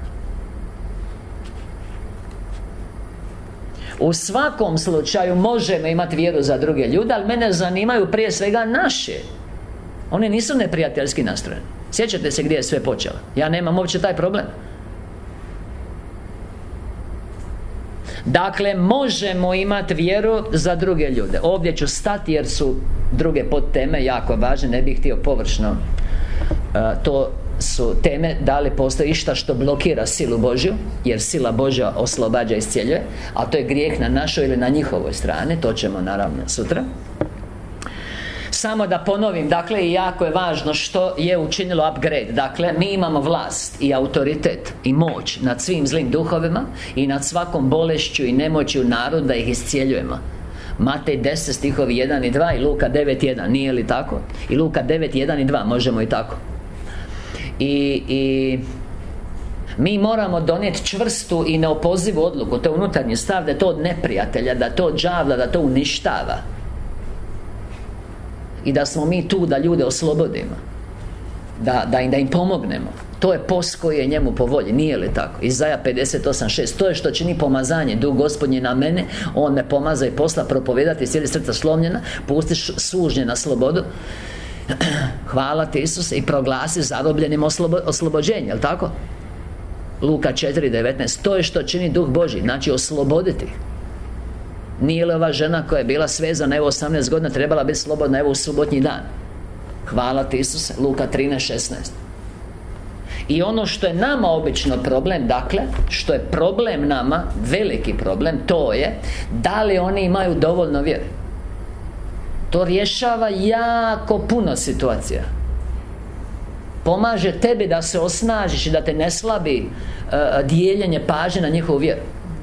U svakom slučaju možemo imati vjeru za druge ljude, ali mene zanimaju prije svega naše. Oni nisu neprijateljski nastrojeni. Sjećate se gdje je sve počelo? Ja nemam uopće taj problem. Dakle, možemo imati vjeru za druge ljude. Ovdje ću stati jer su druge podteme jako važne. Ne bih htio površno to su teme da li postoji išta što blokira silu Božju, jer sila Božja oslobađa i iscijeljuje, a to je grijeh na našoj ili na njihovoj strani. To ćemo naravno sutra. Samo da ponovim, dakle, i jako je važno što je učinilo upgrade. Dakle, mi imamo vlast i autoritet i moć nad svim zlim duhovima i nad svakom bolešću i nemoći u narodu da ih iscijeljujemo. Matej 10 stihovi 1 i 2 i Luka 9:1, nije li tako? I Luka 9:1 i 2, možemo i tako. I mi moramo donijeti čvrstu i neopozivu odluku. To je unutarnji stav da je to od neprijatelja, da to od đavla, da to uništava. I da smo mi tu da ljude oslobodimo, da im pomognemo. To je post koji je njemu po volji, nije li tako? Izaja 58:6. To je što čini pomazanje. Duh Gospodnji na mene, on me pomaza i posla propovedati cijeli srca slomljena, pusti sužnje na slobodu Hvala ti Isuse, i proglasi zarobljenim oslobođenje, jel' tako? Luka 4:19. To je što čini Duh Božji, znači osloboditi. Nije li ova žena koja je bila svezana, evo 18 godina, trebala biti slobodna, evo u subotnji dan? Hvala ti Isuse, Luka 13:16. I ono što je nama obično problem, dakle, što je problem nama, veliki problem, to je da li oni imaju dovoljno vjere. To rješava jako puno situacija. Pomaže tebi da se osnažiš i da te ne slabi dijeljenje pažnje na njihovu vjeru.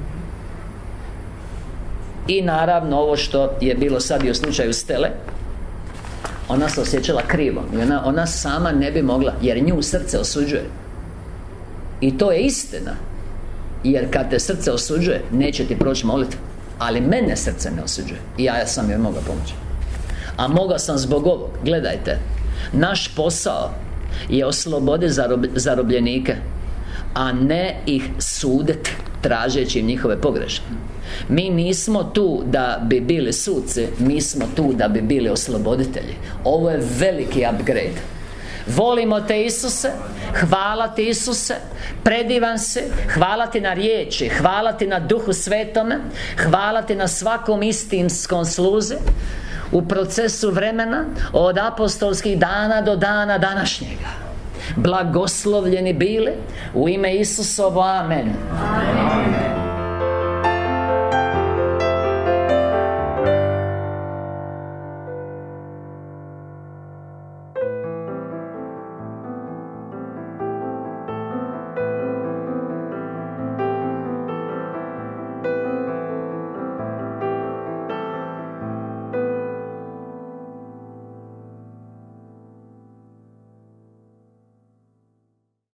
I naravno ovo što je bilo sad i u slučaju Stele, ona se osjećala krivo i ona sama ne bi mogla, jer nju srce osuđuje. I to je istina. Jer kad te srce osuđuje, neće ti proći molitva. Ali mene srce ne osuđuje i ja sam joj mogao pomoći. A mogao sam zbog ovog. Gledajte, naš posao je osloboditi zarobljenike, a ne ih suditi tražeći im njihove pogreške. Mi nismo tu da bi bili suci, mi smo tu da bi bili osloboditelji. Ovo je veliki upgrade. Volimo te Isuse, hvala ti Isuse, predivan si, hvala ti na riječi, hvala ti na Duhu Svetome, hvala ti na svakom istinskom sluzi u procesu vremena od apostolskih dana do dana današnjega. Blagoslovljeni bili u ime Isusovo, amen.